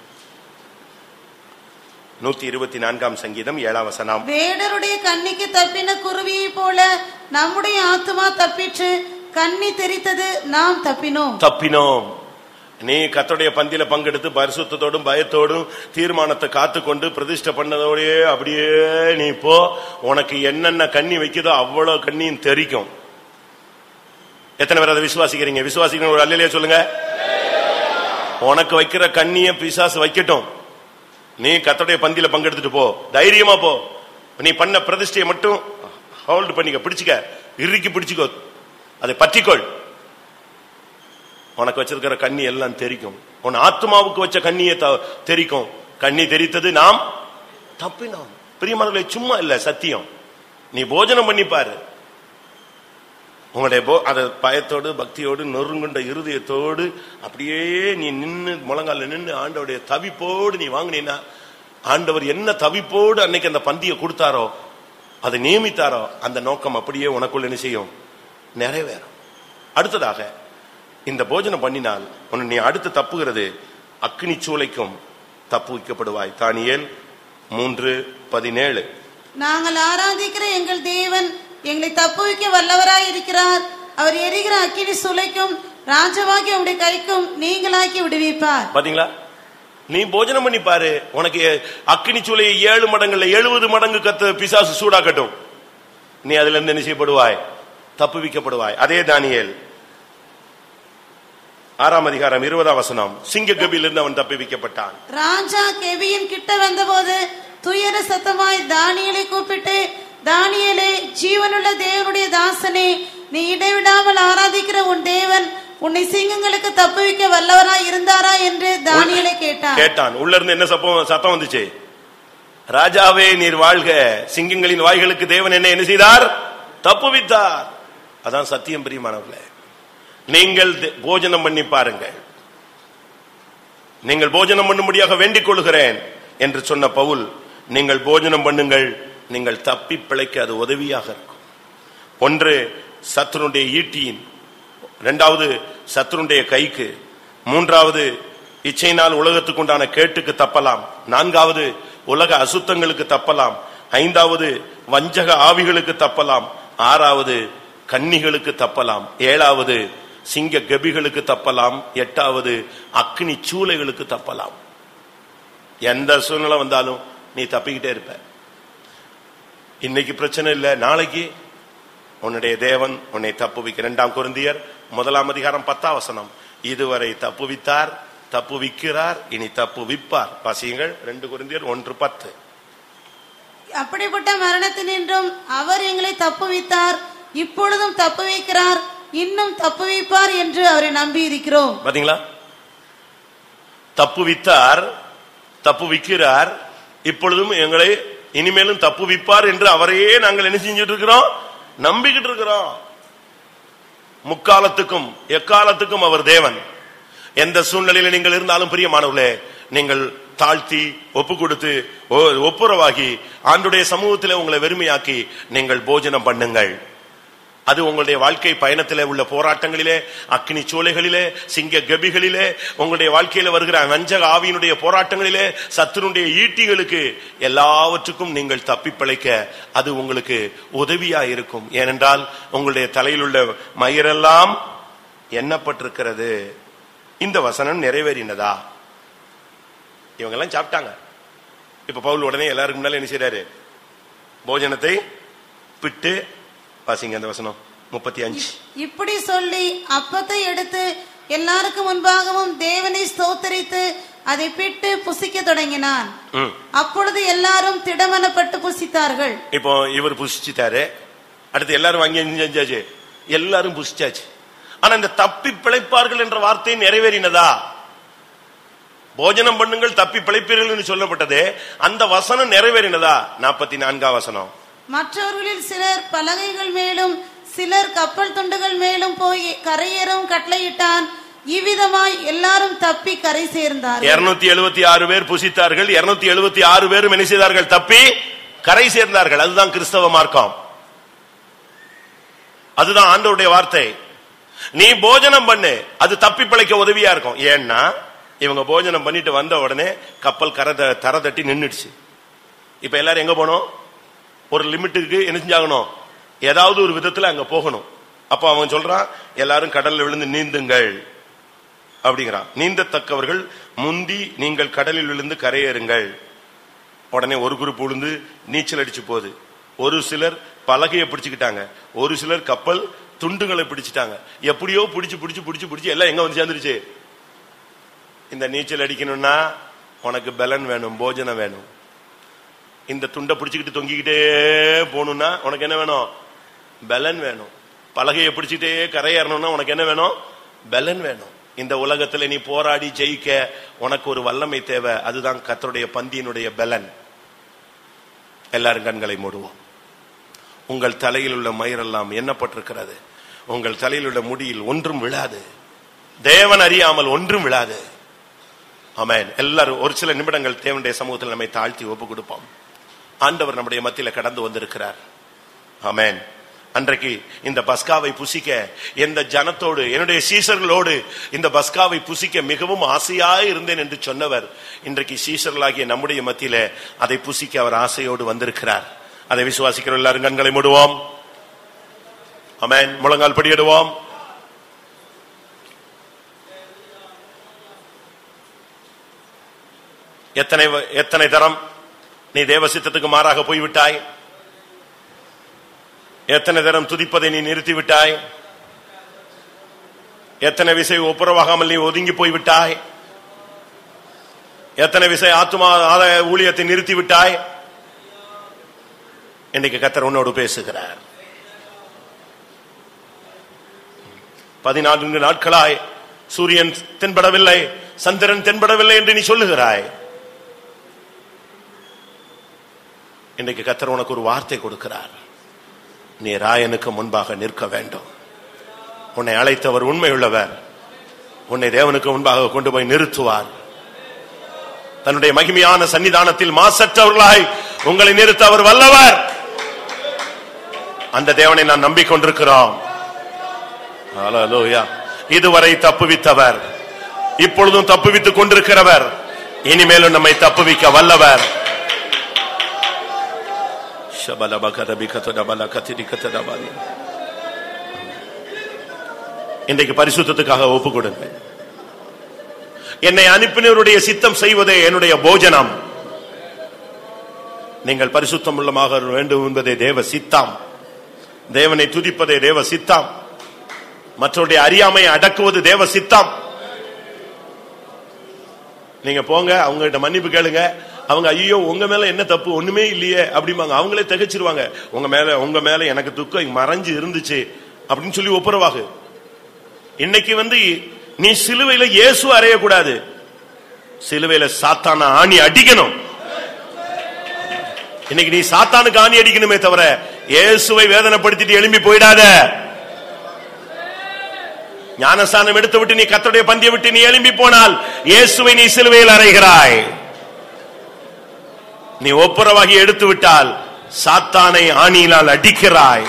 124 சங்கீதம் 7 வசனம். வேடருடைய கண்ணிக்கு தப்பின குருவியை போல நம்முடைய ஆத்துமா தப்பிற்று, கண்ணி தெரித்தது, நாம் தப்பினோம். நீ கர்த்தருடைய பந்தியில பங்கெடுத்து பரிசுத்தத்தோடும் பயத்தோடும் தீர்மானத்தை காத்துக்கொண்டு பிரதிஷ்டை பண்ணதோடயே அப்படியே நீ போ. உனக்கு என்னென்ன கண்ணி வைக்குதோ அவ்வளவு கண்ணியும் தெரிக்கும். எத்தனை பேர் அதை விசுவாசிக்கிறீங்க? விசுவாசிக்கிறீங்க ஒரு அல்லேலூயா சொல்லுங்க. உனக்கு வைக்கிற கண்ணிய பிசாசு வைக்கட்டும். நீ கர்த்தருடைய பந்தியில பங்கெடுத்துட்டு போ, தைரியமா போ. நீ பண்ண பிரதிஷ்டையை மட்டும் ஹோல்ட் பண்ணிக்க, பிடிச்சுக்க, இறுக்கி பிடிச்சுக்கோ, அதை பற்றிக்கொள். உனக்கு வச்சிருக்கிற கண்ணி எல்லாம் தெரிக்கும். உன் ஆத்மாவுக்கு வச்ச கண்ணியை தெரிக்கும். கண்ணி தெரித்தது, நாம் தப்பினோம். பிரியமானவர்களே, சும்மா இல்ல, சத்தியம். நீ போஜனம் பண்ணிப்பாரு. உங்களுடைய அதை பயத்தோடு பக்தியோடு நொறுங்குண்ட இருதயத்தோடு அப்படியே நீ நின்று முழங்கால நின்று ஆண்டவருடைய தவிப்போடு நீ வாங்கினீன்னா, ஆண்டவர் என்ன தவிப்போடு அன்னைக்கு அந்த பந்தியை கொடுத்தாரோ, அதை நியமித்தாரோ, அந்த நோக்கம் அப்படியே உனக்குள்ள என்ன செய்யும்? நிறைவேறும். அடுத்ததாக இந்த போஜனம் பண்ணினால் உன்னை நீ அடுத்து தப்புகிறது அக்கினி சூளைக்கும் தப்பு வைக்கப்படுவாய். தானியேல் 3:17. நாங்கள் ஆராதிக்கிற எங்கள் தேவன் எங்களை தப்புவிக்க வல்லவராய் இருக்கிறார். அவர் எரிகிற அக்கினி சூளைக்கும் ராஜாவாகி உடைய கைக்கும் நீங்களாக்கி விடுவிப்பார். பாத்தீங்களா? நீ போஜனம் பண்ணி பாரு, உனக்கு அக்கினி சூளையை 7 மடங்குல 70 மடங்கு கத்த பிசாசு சூடாக்கட்டும். நீ அதுல இருந்து என்ன செய்யப்படுவாய்? தப்புவிக்கப்படுவாய். அதே தானியேல் 6ஆம் அதிகாரம் 20ஆம் வசனம். சிங்க கபியிலிருந்து அவன் தப்புவிக்கப்பட்டான். ராஜா கெபியின் கிட்ட வந்தபோது துயர சத்தமாய் தானியேலை கூப்பிட்டு, தானியேலே, ஜீவனுள்ள தேவனுடைய தாசனே, நீ இடைவிடாமல் ஆராதிக்கிற உன் தேவன் உன்னை சிங்கங்களுக்கு தப்புவிக்க வல்லவராய் இருந்தாரா என்று தானியேலை கேட்டான். உள்ள இருந்து என்ன சத்தம் வந்துச்சு? ராஜாவே நீர் வாழ்க, சிங்கங்களின் வாய்களுக்கு தேவன் என்ன செய்தார்? தப்புவித்தார். அதான் சத்தியம். பிரியமானவர்களே, நீங்கள் போஜனம் பண்ணி பாருங்கள். நீங்கள் போஜனம் பண்ணும்படியாக வேண்டிக் கொள்கிறேன் என்று சொன்ன பவுல், நீங்கள் போஜனம் பண்ணுங்கள், நீங்கள் தப்பி பிழைக்க அது உதவியாக இருக்கும். ஒன்று சத்துருடைய ஈட்டியின், இரண்டாவது சத்துருடைய கைக்கு, மூன்றாவது இச்சையினால் உலகத்துக்கு உண்டான கேட்டுக்கு தப்பலாம், நான்காவது உலக அசுத்தங்களுக்கு தப்பலாம், ஐந்தாவது வஞ்சக ஆவிகளுக்கு தப்பலாம், ஆறாவது கன்னிகளுக்கு தப்பலாம், ஏழாவது சிங்க கபிகளுக்கு தப்பலாம், எட்டாவது அக்னி சூளைகளுக்கு தப்பலாம். எந்த சூழ்நிலை வந்தாலும் நீ தப்பிக்கிட்டே இருப்ப. இன்னைக்கு பிரச்சனை இல்லை, நாளைக்கு உன்னுடைய தேவன் உன்னை தப்புவிக்க. 2 கொரிந்தியர் 1ஆம் அதிகாரம் 10ஆம் வசனம். இதுவரை தப்புவித்தார், தப்புவிக்கிறார், இனி தப்புவிப்பார். வாசியுங்கள். 2 கொரிந்தியர் 1:10. அப்படிப்பட்ட மரணத்தினின்றும் அவர் எங்களை தப்புவித்தார், இப்பொழுதும் தப்புவிக்கிறார், இன்னும் தப்புவிப்பார் என்று அவரை நம்பி இருக்கிறோம். பாத்தீங்களா? தப்புவித்தார், தப்புவிக்கிறார், இப்பொழுதும் எங்களை இனிமேலும் தப்புவிப்பார் என்று அவரையே நாங்கள் என்ன செஞ்சுட்டு இருக்கிறோம்? நம்பிக்கிட்டு இருக்கிறோம். முக்காலத்துக்கும் எக்காலத்துக்கும் அவர் தேவன். எந்த சூழ்நிலையில நீங்கள் இருந்தாலும் பிரியமானவர்களே, நீங்கள் தாழ்த்தி ஒப்பு கொடுத்து ஒப்புரவாகி ஆண்டுடைய சமூகத்திலே உங்களை வெறுமையாக்கி நீங்கள் போஜனம் பண்ணுங்கள். அது உங்களுடைய வாழ்க்கை பயணத்திலே உள்ள போராட்டங்களிலே, அக்னி சூளைகளிலே, சிங்க கபிகளிலே, உங்களுடைய வாழ்க்கையில வருகிற வஞ்சக ஆவியினுடைய போராட்டங்களிலே, சத்துருடைய ஈட்டிகளுக்கு எல்லாவற்றுக்கும் நீங்கள் தப்பி பிழைக்க அது உங்களுக்கு உதவியா இருக்கும். ஏனென்றால் உங்களுடைய தலையில் உள்ள மயிரெல்லாம் எண்ணப்பட்டிருக்கிறது. இந்த வசனம் நிறைவேறினதா? இவங்க எல்லாம் சாப்பிட்டாங்க. இப்ப பவுல் உடனே எல்லாருக்கும் முன்னால என்ன செய்யறாரு? போஜனத்தை பிட்டு வாசிங்க அந்த வசனம் 35. இப்படி சொல்லி அப்பத்தை எடுத்து எல்லாருக்கும் முன்பாகவும் தேவனை ஸ்தோத்தரித்து அதை பிட்டு புசிக்க தொடங்கினான். அப்பொழுது எல்லாரும் திடமனப்பட்டு புசித்தார்கள். இப்போ இவர் புசிச்சிட்டாரு, அடுத்து எல்லாரும் வாங்கி செஞ்சாச்சு, எல்லாரும் புசிச்சாச்சு. ஆனா இந்த தப்பி பிழைப்பார்கள் என்ற வார்த்தை நிறைவேறினதா? போஜனம் பண்ணுங்கள் தப்பி பிழைப்பீர்கள் சொல்லப்பட்டது, அந்த வசனம் நிறைவேறினதா? 44ஆம் வசனம். மற்றவர்களில் சிலர் பலகைகள் மேலும் சிலர் கப்பல் துண்டுகள் மேலும் போய் கரையேறும் கட்டளையிட்டான். இவ்விதமாய் எல்லாரும் தப்பி கரை சேர்ந்தார்கள். 276 பேர் புசித்தார்கள், 276 பேரும் என்ன செய்தார்கள்? தப்பி கரை சேர்ந்தார்கள். அதுதான் கிறிஸ்தவ மார்க்கம், அதுதான் ஆண்டவருடைய வார்த்தை. நீ போஜனம் பண்ணு, அது தப்பி பிழைக்க உதவியா இருக்கும். ஏன்னா இவங்க போஜனம் பண்ணிட்டு வந்த உடனே கப்பல் தர தட்டி நின்றுடுச்சு. இப்ப எல்லாரும் எங்க போனோம்? ஒரு லிமிட்டுக்கு என்ன செஞ்சாகணும்? ஏதாவது ஒரு விதத்துல அங்க போகணும். அப்ப அவன் சொல்றான், எல்லாரும் கடல்ல விழுந்து நீந்துங்கள் அப்படிங்கிறான். நீந்தத்தக்கவர்கள் முந்தி நீங்கள் கடலில் விழுந்து கரையேறுங்கள். உடனே ஒரு குரூப் விழுந்து நீச்சல் அடிச்சு போகுது. ஒரு சிலர் பலகையை பிடிச்சுக்கிட்டாங்க, ஒரு சிலர் கப்பல் துண்டுகளை பிடிச்சிட்டாங்க. எப்படியோ பிடிச்சு எல்லாம் எங்க வந்து சேர்ந்துருச்சு? இந்த நீச்சல் அடிக்கணும்னா உனக்கு பலன் வேணும், போஜனம் வேணும். இந்த துண்டை பிடிச்சுக்கிட்டு தொங்கிக்கிட்டே போகணும்னா உனக்கு என்ன வேணும்? பலன் வேணும். பலகையை பிடிச்சிட்டே கரையேறணும்னா உனக்கு என்ன வேணும்? பலன் வேணும். இந்த உலகத்துல நீ போராடி ஜெயிக்க உனக்கு ஒரு வல்லமை தேவை. அதுதான் கர்த்தருடைய பந்தியினுடைய பலன். எல்லாரும் கண்களை மூடுவோம். உங்கள் தலையில் உள்ள மயிரெல்லாம் எண்ணப்பட்டிருக்கிறது. உங்கள் தலையில் உள்ள முடியில் ஒன்றும் விழாது, தேவன் அறியாமல் ஒன்றும் விழாது. ஆமென். எல்லாரும் ஒரு சில நிமிடங்கள் தேவனுடைய சமூகத்தில் நம்மை தாழ்த்தி ஒப்பு கொடுப்போம். ஆண்டவர் நம்முடைய மத்தியில கடந்து வந்திருக்கிறார். ஆமென். அன்றைக்கு இந்த பஸ்காவை புசிக்க எந்த ஜனத்தோடு, என்னுடைய சீஷர்களோடு இந்த பஸ்காவை புசிக்க மிகவும் ஆசையாக இருந்தேன் என்று சொன்னவர் இன்றைக்கு சீஷர்களாகிய நம்முடைய மத்தியில அதை புசிக்க அவர் ஆசையோடு வந்திருக்கிறார். அதை விசுவாசிக்கிற எல்லாரும் கண்களை மூடுவோம். ஆமென். முழங்கால் படியிடுவோம். எத்தனை தரம் நீ தேவ சித்தத்துக்கு மாறாக போய்விட்டாய்? எத்தனை தரம் துதிப்பதை நீ நிறுத்திவிட்டாய்? எத்தனை விசை ஒப்புரவாகாமல் நீ ஒதுங்கி போய்விட்டாய்? எத்தனை விசை ஆத்துமா ஊழியத்தை நிறுத்திவிட்டாய்? இன்னைக்கு கர்த்தர் உன்னோடு பேசுகிறார். 14 நாட்களாய் சூரியன் தென்படவில்லை, சந்திரன் தென்படவில்லை என்று நீ சொல்லுகிறாய். இன்றைக்கு கர்த்தர் உனக்கு ஒரு வார்த்தை கொடுக்கிறார். நீ ராயனுக்கு முன்பாக நிற்க வேண்டும். உன்னை அழைத்தவர் உண்மையுள்ளவர். உன்னை தேவனுக்கு முன்பாக கொண்டு போய் நிறுத்துவார். தன்னுடைய மகிமையான சன்னிதானத்தில் மாசற்றவர்களாய் உங்களை நிறுத்த அவர் வல்லவர். அந்த தேவனை நான் நம்பிக்கொண்டிருக்கிறோம். ஹல்லேலூயா. இதுவரை தப்புவித்தவர், இப்பொழுதும் தப்புவித்துக் கொண்டிருக்கிறவர், இனிமேலும் நம்மை தப்புவிக்க வல்லவர். இன்றைக்கு பரிசுத்தத்துக்காக ஒப்புக் கொடுங்க. என்னை அனுப்பினருடைய சித்தம் செய்வதே என்னுடைய போஜனம். நீங்கள் பரிசுத்தம் உள்ளமாக வேண்டும் என்பதே தேவ சித்தம். தேவனை துதிப்பதே தேவ சித்தம். மற்றவருடைய அறியாமையை அடக்குவது தேவ சித்தம். நீங்க போங்க, அவங்க கிட்ட மன்னிப்பு கேளுங்க. அவங்க ஐயோ உங்க மேல என்ன தப்பு, ஒண்ணுமே இல்லையே அப்படிம்பாங்க. அவங்களே திகைச்சிருவாங்க. உங்க மேல எனக்கு துக்கம் மறைஞ்சு இருந்துச்சு அப்படின்னு சொல்லி ஒப்புரவாகு. இன்னைக்கு நீ சிலுவையில இயேசு அறையக்கூடாது, சிலுவையில சாத்தான ஆணி அடிக்கணும். இன்னைக்கு நீ சாத்தானுக்கு ஆணி அடிக்கணுமே தவிர இயேசுவை வேதனைப்படுத்திட்டு எழும்பி போயிடாத. ஞானஸ்தானம் எடுத்து விட்டு நீ கர்த்தருடைய பந்தியை விட்டு நீ எழும்பி போனால் இயேசுவை நீ சிலுவையில் அறைகிறாய். நீ ஒப்புரவாகி எடுத்து விட்டால் சாத்தானை ஆணியினால் அடிக்கிறாய்.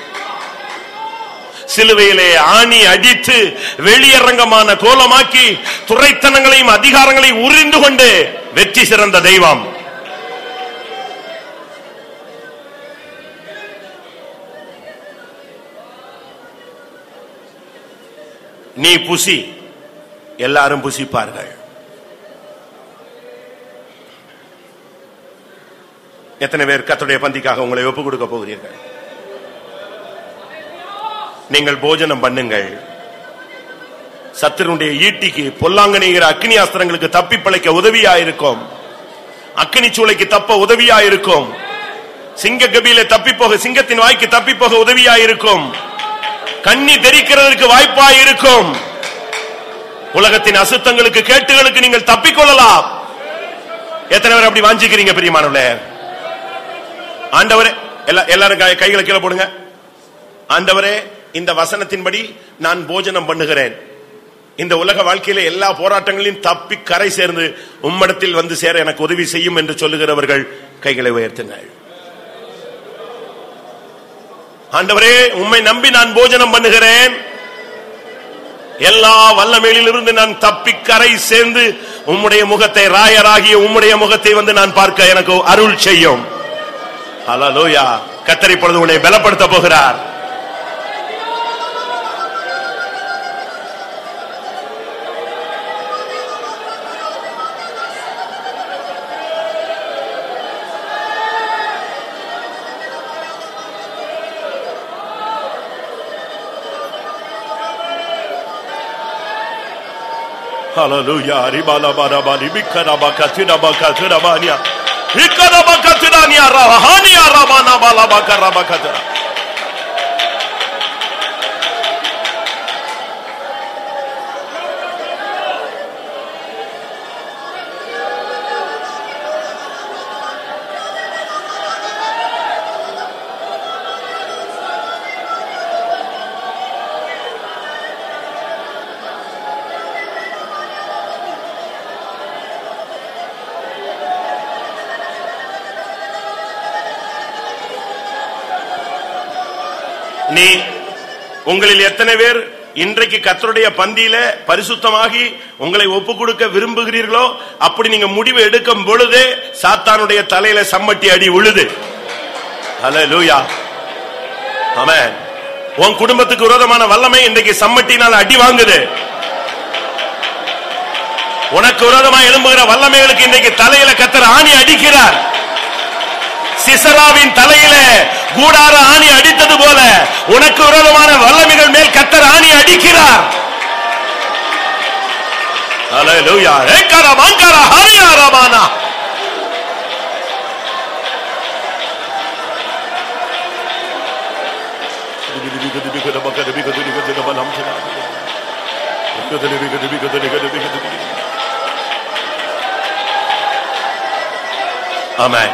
சிலுவையிலே ஆணி அடித்து வெளியரங்கமான கோலமாக்கி துரைத்தனங்களையும் அதிகாரங்களையும் உறிந்து கொண்டு வெற்றி சிறந்த தெய்வம். நீ புசி, எல்லாரும் புசிப்பார்கள். எத்தனை பேர் கர்த்தருடைய பந்திக்காக உங்களை ஒப்புக் கொடுக்க போகிறீர்கள்? நீங்கள் போஜனம் பண்ணுங்கள். சத்துருடைய ஈட்டிக்கு பொல்லாங்கனைகிற அக்னி அஸ்திரங்களுக்கு தப்பி பிழைக்க உதவியாயிருக்கும். அக்னி சூளைக்கு தப்ப உதவியாயிருக்கும். சிங்க கபியிலே தப்பி போக, சிங்கத்தின் வாய்க்கு தப்பி போக உதவியாயிருக்கும். கண்ணி தெரிக்கிறதுக்கு வாய்ப்பாயிருக்கும். உலகத்தின் அசுத்தங்களுக்கு கேட்டுகளுக்கு நீங்கள் தப்பிக்கொள்ளலாம். எத்தனை பேர் அப்படி வாஞ்சிக்கிறீங்க பிரியமானவர்களே? ஆண்டவரே, எல்லாரும் கைகளை கீழே போடுங்க. ஆண்டவரே, இந்த வசனத்தின்படி நான் போஜனம் பண்ணுகிறேன். இந்த உலக வாழ்க்கையில எல்லா போராட்டங்களையும் தப்பி கரை சேர்ந்து உம்மிடத்தில் வந்து சேர எனக்கு உதவி செய்யும் என்று சொல்லுகிறவர்கள் கைகளை உயர்த்துங்கள். ஆண்டவரே, உம்மை நம்பி நான் போஜனம் பண்ணுகிறேன். எல்லா வல்லமையிலிருந்து நான் தப்பி கரை சேர்ந்து உம்முடைய முகத்தை, ராயராகிய உம்முடைய முகத்தை நான் பார்க்க எனக்கு அருள் செய்யும். ஹல்லேலூயா. கர்த்தர் இப்பொழுது உன்னை பலப்படுத்த போகிறார். Hallelujah. Ribala barabali bikaraba katina bakatira bania. Rikaraba katina ni arahani arabana balaba karaba katira. நீ உங்களில் எத்தனை பேர் இன்றைக்கு கர்த்தருடைய பந்தியில பரிசுத்தமாகி உங்களை ஒப்புக் கொடுக்க விரும்புகிறீர்களோ அப்படி நீங்க முடிவு எடுக்கும் பொழுதே சாத்தானுடைய தலையில சம்மட்டி அடி உழுது. ஹல்லேலூயா. ஆமென். உன் குடும்பத்துக்கு விரோதமான வல்லமை இன்றைக்கு சம்மட்டினால் அடி வாங்குது. உனக்கு விரோதமாக எழும்புகிற வல்லமைகளுக்கு இன்றைக்கு தலையில கர்த்தர் ஆணி அடிக்கிறார். சிசராவின் தலையில கூடார ஆணி அடித்தது போல உனக்கு விரோதமான வல்லமைகள் மேல் கர்த்தர் ஆணி அடிக்கிறார். ஹல்லேலூயா. ஏகர மங்கர ஹரியாரமானா. ஆமென்.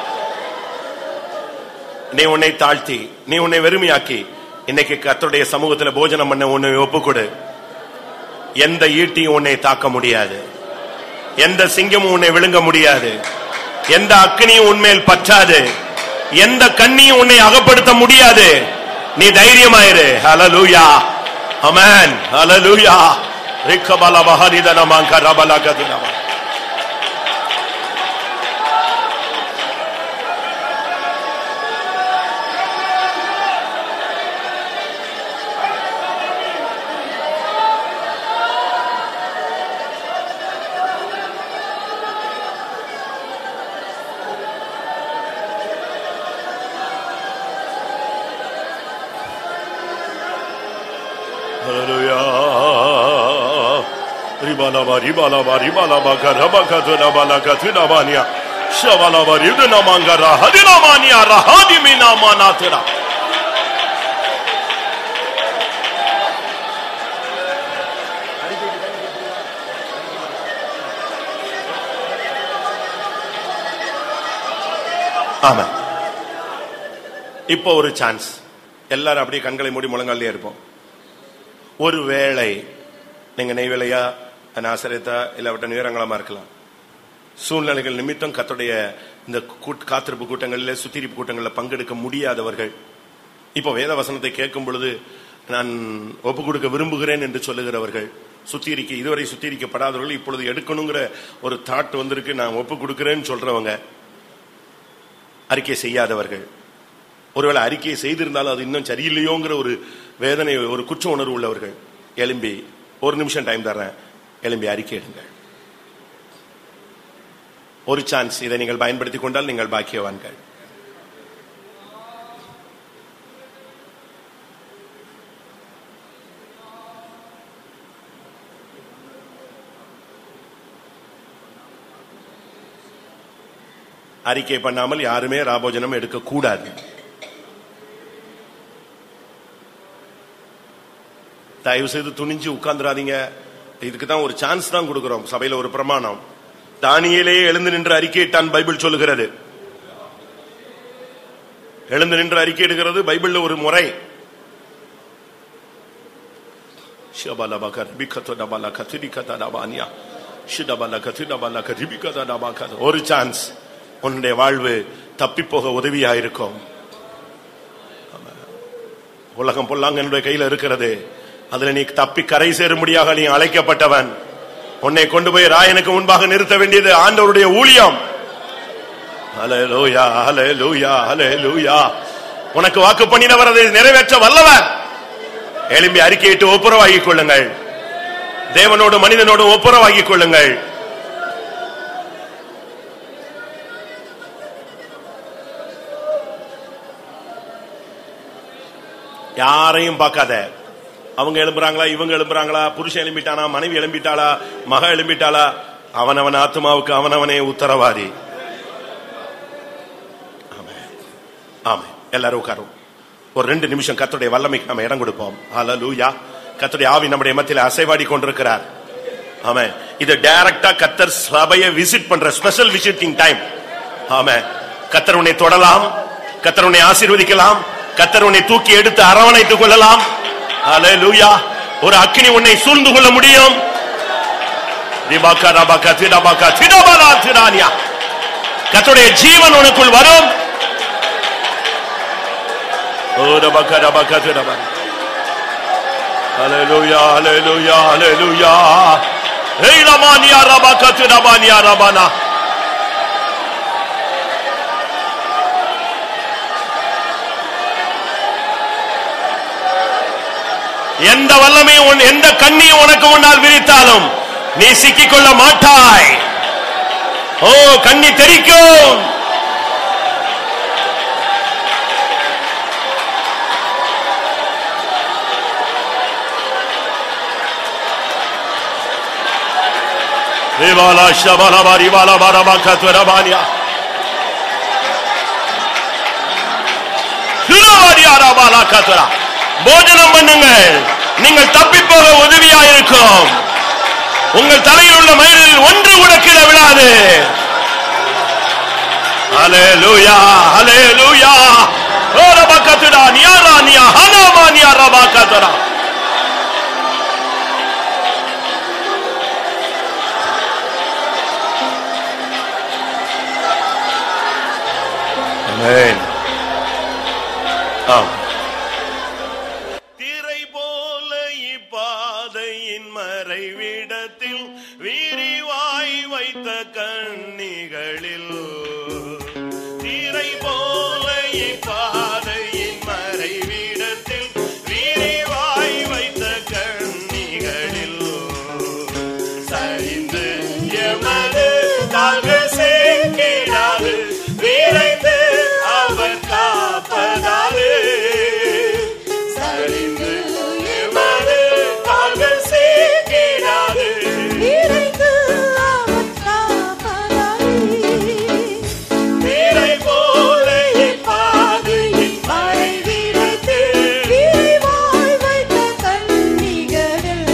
நீ உன்னை தாழ்த்தி, நீ உன்னை வெறுமையாக்கி இன்னைக்கு கர்த்தருடைய சமூகத்தில் போஜனம் பண்ண உன்னை ஒப்புக்கொடு. எந்த ஈட்டியும் உன்னை தாக்க முடியாது, எந்த சிங்கமும் உன்னை விழுங்க முடியாது, எந்த அக்கினியும் உன்மேல் பற்றாது, எந்த கண்ணியும் உன்னை அகப்படுத்த முடியாது. நீ தைரியமாயிரு. ஹல்லேலூயா. ஆமென். ஹல்லேலூயா. ரிக்கபல மஹரிதனமாங்க ரபலகதுனம. இப்போ ஒரு சான்ஸ். எல்லாரும் அப்படியே கண்களை மூடி முழங்காலே இருப்போம். ஒருவேளை நீங்க நெய்வேலையா, நாசரேத்தா, இல்லாவிட்ட நிகரங்களமா இருக்கலாம். சூழ்நிலைகள் நிமித்தம் கர்த்தருடைய இந்த காத்திருப்பு கூட்டங்களில், சுத்திரிப்பு கூட்டங்களில் பங்கெடுக்க முடியாதவர்கள், இப்போ வேத வசனத்தை கேட்கும் பொழுது நான் ஒப்பு கொடுக்க விரும்புகிறேன் என்று சொல்லுகிறவர்கள், இதுவரை சுத்திரிக்கப்படாதவர்கள் இப்பொழுது எடுக்கணுங்கிற ஒரு தாட் வந்திருக்கு, நான் ஒப்பு கொடுக்கிறேன்னு சொல்றவங்க, அறிக்கை செய்யாதவர்கள், ஒருவேளை அறிக்கையை செய்திருந்தாலும் அது இன்னும் சரியில்லையோங்கிற ஒரு வேதனை, ஒரு குற்ற உணர்வு உள்ளவர்கள், எழும்பி ஒரு நிமிஷம் டைம் தர்றேன், எழும்பி அறிக்கை எடுங்கள். ஒரு சான்ஸ். இதை நீங்கள் பயன்படுத்திக் கொண்டால் நீங்கள் பாக்கியவான்கள். அறிக்கை பண்ணாமல் யாருமே ராபோஜனம் எடுக்க கூடாது. தயவு செய்து துணிஞ்சு உட்கார்ந்துடாதீங்க. இதுக்கு தான் ஒரு சான்ஸ் தான் கொடுக்கிறோம். சபையில ஒரு பிரமாணம். தானியேலே எழுந்து நின்று அறிக்கையிட்டான் பைபிள் சொல்லுகிறது. எழுந்து நின்று அறிக்கை எடுக்கிறது பைபிள்ல ஒரு முறை. ஒரு சான்ஸ். உன்னுடைய வாழ்வு தப்பி போக உதவியா இருக்கும். உலகம் பொல்லாங்க என்னுடைய கையில இருக்கிறது. அதுல நீ தப்பி கரை சேரும்படியாக நீ அழைக்கப்பட்டவன். உன்னை கொண்டு போய் ராயனுக்கு முன்பாக நிறுத்த வேண்டியது ஆண்டவருடைய ஊழியம். ஹல்லேலூயா, ஹல்லேலூயா, ஹல்லேலூயா. உனக்கு வாக்கு பண்ணினவர் அதை நிறைவேற்ற வல்லவர். எழும்பி அறிக்கையிட்டு ஒப்புரவாகிக் கொள்ளுங்கள். தேவனோடு மனிதனோடு ஒப்புரவாகிக் கொள்ளுங்கள். யாரையும் பார்க்காத. அவங்க எழும்புறாங்களா, இவங்க எழும்புறாங்களா, புருஷன் எழும்பிட்டானா, மனைவி எழும்பிட்டாளா, மக எழும்பிட்டாளா, அவனவன் ஆத்மாவுக்கு அவனவனே உத்தரவாதி. ஆமென். எல்லாரும் உட்காரும். ஒரு 2 நிமிஷம் கர்த்தருடைய வல்லமைக்கு நம்ம இடம் கொடுப்போம். ஹல்லேலூயா. கர்த்தருடைய ஆவி நம்முடைய மத்தியில அசைவாடி கொண்டிருக்கிறார். ஆமென். இது டைரக்டா கர்த்தர் சபையை விசிட் பண்ற ஸ்பெஷல் விசிட்டிங் டைம். ஆமென். கர்த்தர் உன்னை தொடலாம், கர்த்தர் உன்னை ஆசீர்வதிக்கலாம், கர்த்தர் உன்னை தூக்கி எடுத்து அரவணைத்துக் கொள்ளலாம். ஹல்லேலூயா. ஒரு அக்கினி உன்னை சூழ்ந்து கொள்ள முடியும். கர்த்தருடைய ஜீவன் உனக்குள் வரும். ஹல்லேலூயா, ஹல்லேலூயா, ஹல்லேலூயா. ஏலமானியா ரபகத்ரபானியா ரபனா. எந்த வல்லமையும் எந்த கண்ணியும் உனக்கு முன்னால் விரித்தாலும் நீ சிக்கிக்கொள்ள மாட்டாய். ஓ, கண்ணி தெரிக்கும். போஜனம் பண்ணுங்கள், நீங்கள் தப்பி போக உதவியாயிருக்கும். உங்கள் தலையில் உள்ள மயிரில் ஒன்று கூட கீழே விழாது. ஹல்லேலூயா, ஹல்லேலூயா. ஓரபக்கத்துடா நியாரானியா ஹனமானியா ரபாக்கத்துடா. ஆமென். திரை போல இப்பாதையின் மறைவிடத்தில் விரிவாய் வைத்த கண்ணிகளில், திரை போல இப்பாதையின் மறைவிடத்தில் விரிவாய் வைத்த கண்ணிகளில் சரிந்து எமது கால்கள் சேர்க்கிறாது, விரைந்து அவர் காப்பதாலே. சரிந்து எமது கால்கள் சேர்க்கிறாது, விரைந்து அவர் காப்பதாலே. திரை போல இப்பாதையின் மறைவிடத்தில் விரிவாய் வைத்த கண்ணிகளில்,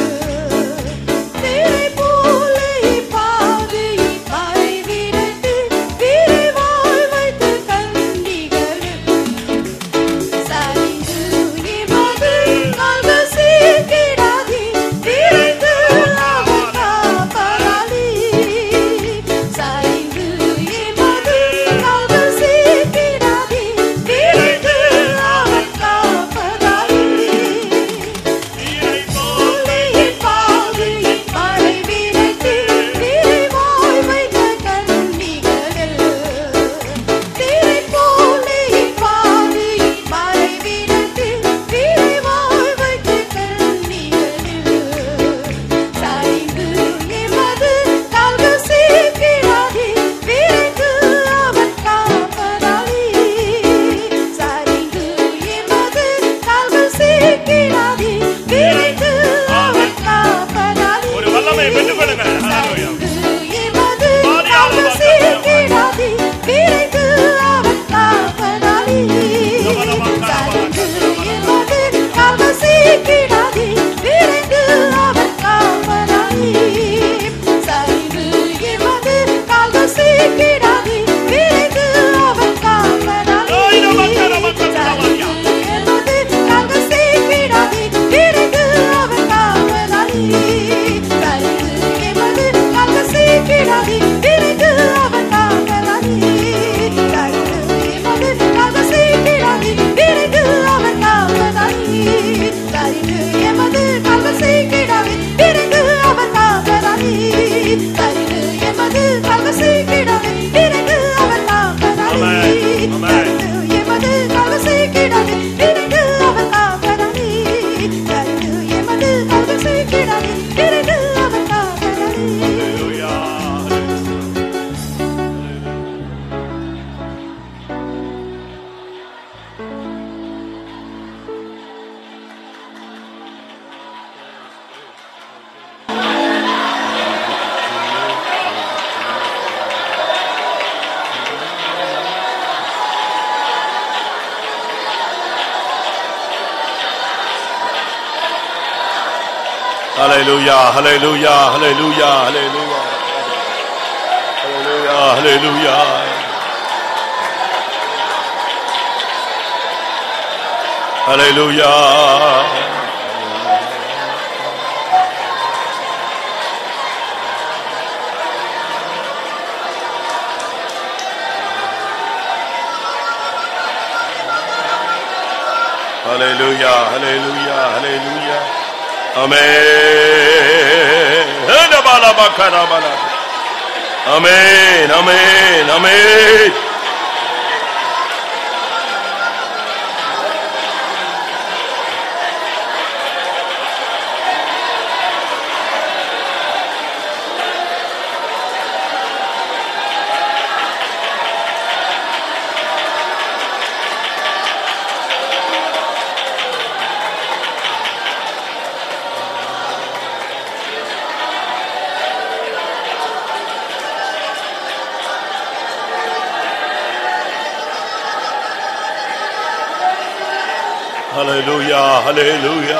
திரை போல இப்பாதையின் மறைவிடத்தில் விரிவாய் வைத்த கண்ணிகளில் சரிந்து எமது கால்கள் சேர்க்கிறாதே, விரைந்து அவர் காப்பதாலே. சரிந்து எமது கால்கள் சேர்க்கிறாதே, விரைந்து அவர் காப்பதாலே. திரை போல இப்பாதையின் மறைவிடத்தில் விரிவாய் வைத்த கண்ணிகளில், திரை போல இப்பாதையின் மறைவிடத்தில் விரிவாய் வைத்த கண்ணிகளில் சரிந்து எமது கால்கள் சேர்க்கிறாதே, விரைந்து அவர் காப்பதாலே. சரிந்து எமது கால்கள் சேர்க்கிறாதே, விரைந்து அவர் காப்பதாலே. ஒரு வல்லமை பெற்றுக்கொள்ளுங்க. சரிந்து எமது கால்கள் சேர்க்கிறாதே, விரைந்து அவர் காப்பதாலே. சரிந்து எமது கால்கள் சேர்க்கிறாதே, விரைந்து அவர் காப்பதாலே. சரிந்து எமது கால்கள் சேர்க்கிறாதே, விரைந்து அவர் காப்பதாலே. சரிந்து எமது கால்கள் சேர்க்கிறாதே, விரைந்து அவர் காப்பதாலே. சரிந்து எமது கால்கள் சேர்க்கிறாதே, விரைந்து அவர் காப்பதாலே. சரிந்து எமது கால்கள் சேர்க்கிறாதே, விரைந்து அவர் காப்பதாலே. சரிந்து எமது கால்கள் சேர்க்கிறாதே, விரைந்து அவர் காப்பதாலே. சரிந்து எமது கால்கள் சேர்க்கிறாதே, விரைந்து அவர் காப்பதாலே. சரிந்து எமது கால்கள் சேர்க்கிறாதே, விரைந்து அவர் காப்பதாலே. சரிந்து எமது கால்கள் சேர்க்கிறாதே, விரைந்து அவர் காப்பதாலே. Hallelujah, hallelujah, hallelujah, hallelujah. Hallelujah, hallelujah. Hallelujah. Hallelujah, hallelujah, hallelujah. Amen. Amen, amen, amen. ஹல்லேலூயா ஹல்லேலூயா.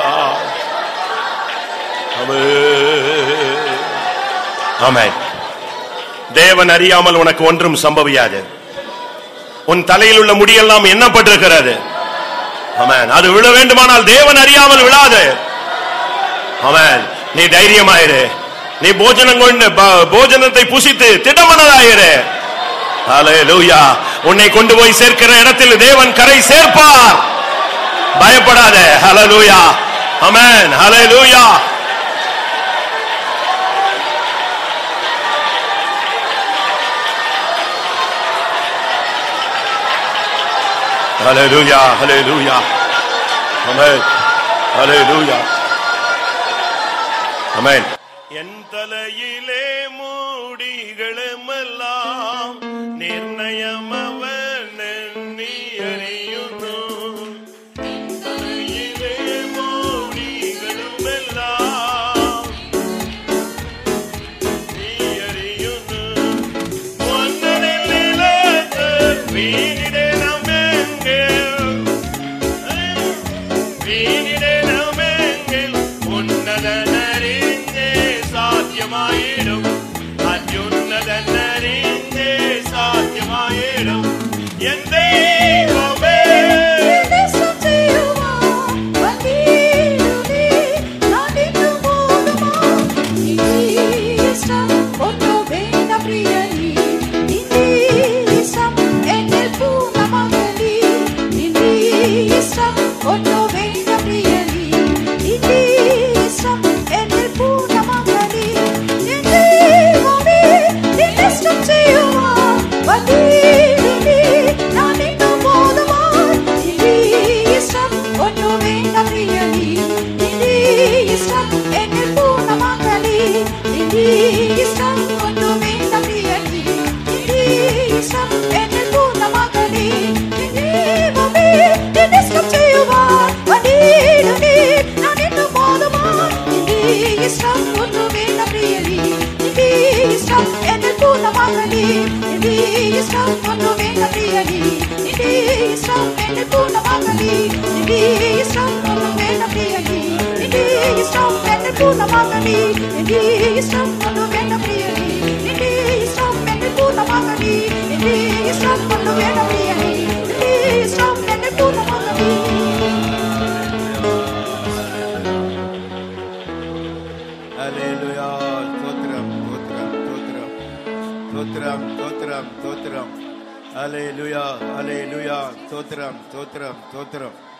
ஆமென். தேவன் அறியாமல் உனக்கு ஒன்றும் சம்பவியாது. உன் தலையில் உள்ள முடியெல்லாம் எண்ணப்பட்டிருக்கிறது. ஆமென். அது விழ வேண்டுமானால் தேவன் அறியாமல் விழாது. ஆமென். நீ தைரியமாயிரு. நீ போஜனத்தை புசித்து திடமனதாயிரு. ஹல்லேலூயா. உன்னை கொண்டு போய் சேர்க்கிற இடத்தில் தேவன் கரை சேர்ப்பார். பயப்படாத. ஹல்லேலூயா. ஆமென். ஹல்லேலூயா. ஹல்லேலூயா ஹல்லேலூயா. ஆமென். ஹல்லேலூயா. ஆமென். என் தலையிலே மூடிகளுமெல்லாம் நிர்ணயம் அவன் எண்ணி அறியுന്നു. என் தலையிலே மூடிகளுமெல்லாம் நீ அறியுന്നു. ஒன்னனில் நிலத்த வீணிடே வீணிடமெங்கில் உன்னதனறிந்தே சாத்தியமாயிடும். அத்யுன்னதனறிந்தே சாத்தியமாயிடும். என் தெய்வமே Hallelujah, hallelujah, totram, totram, totram.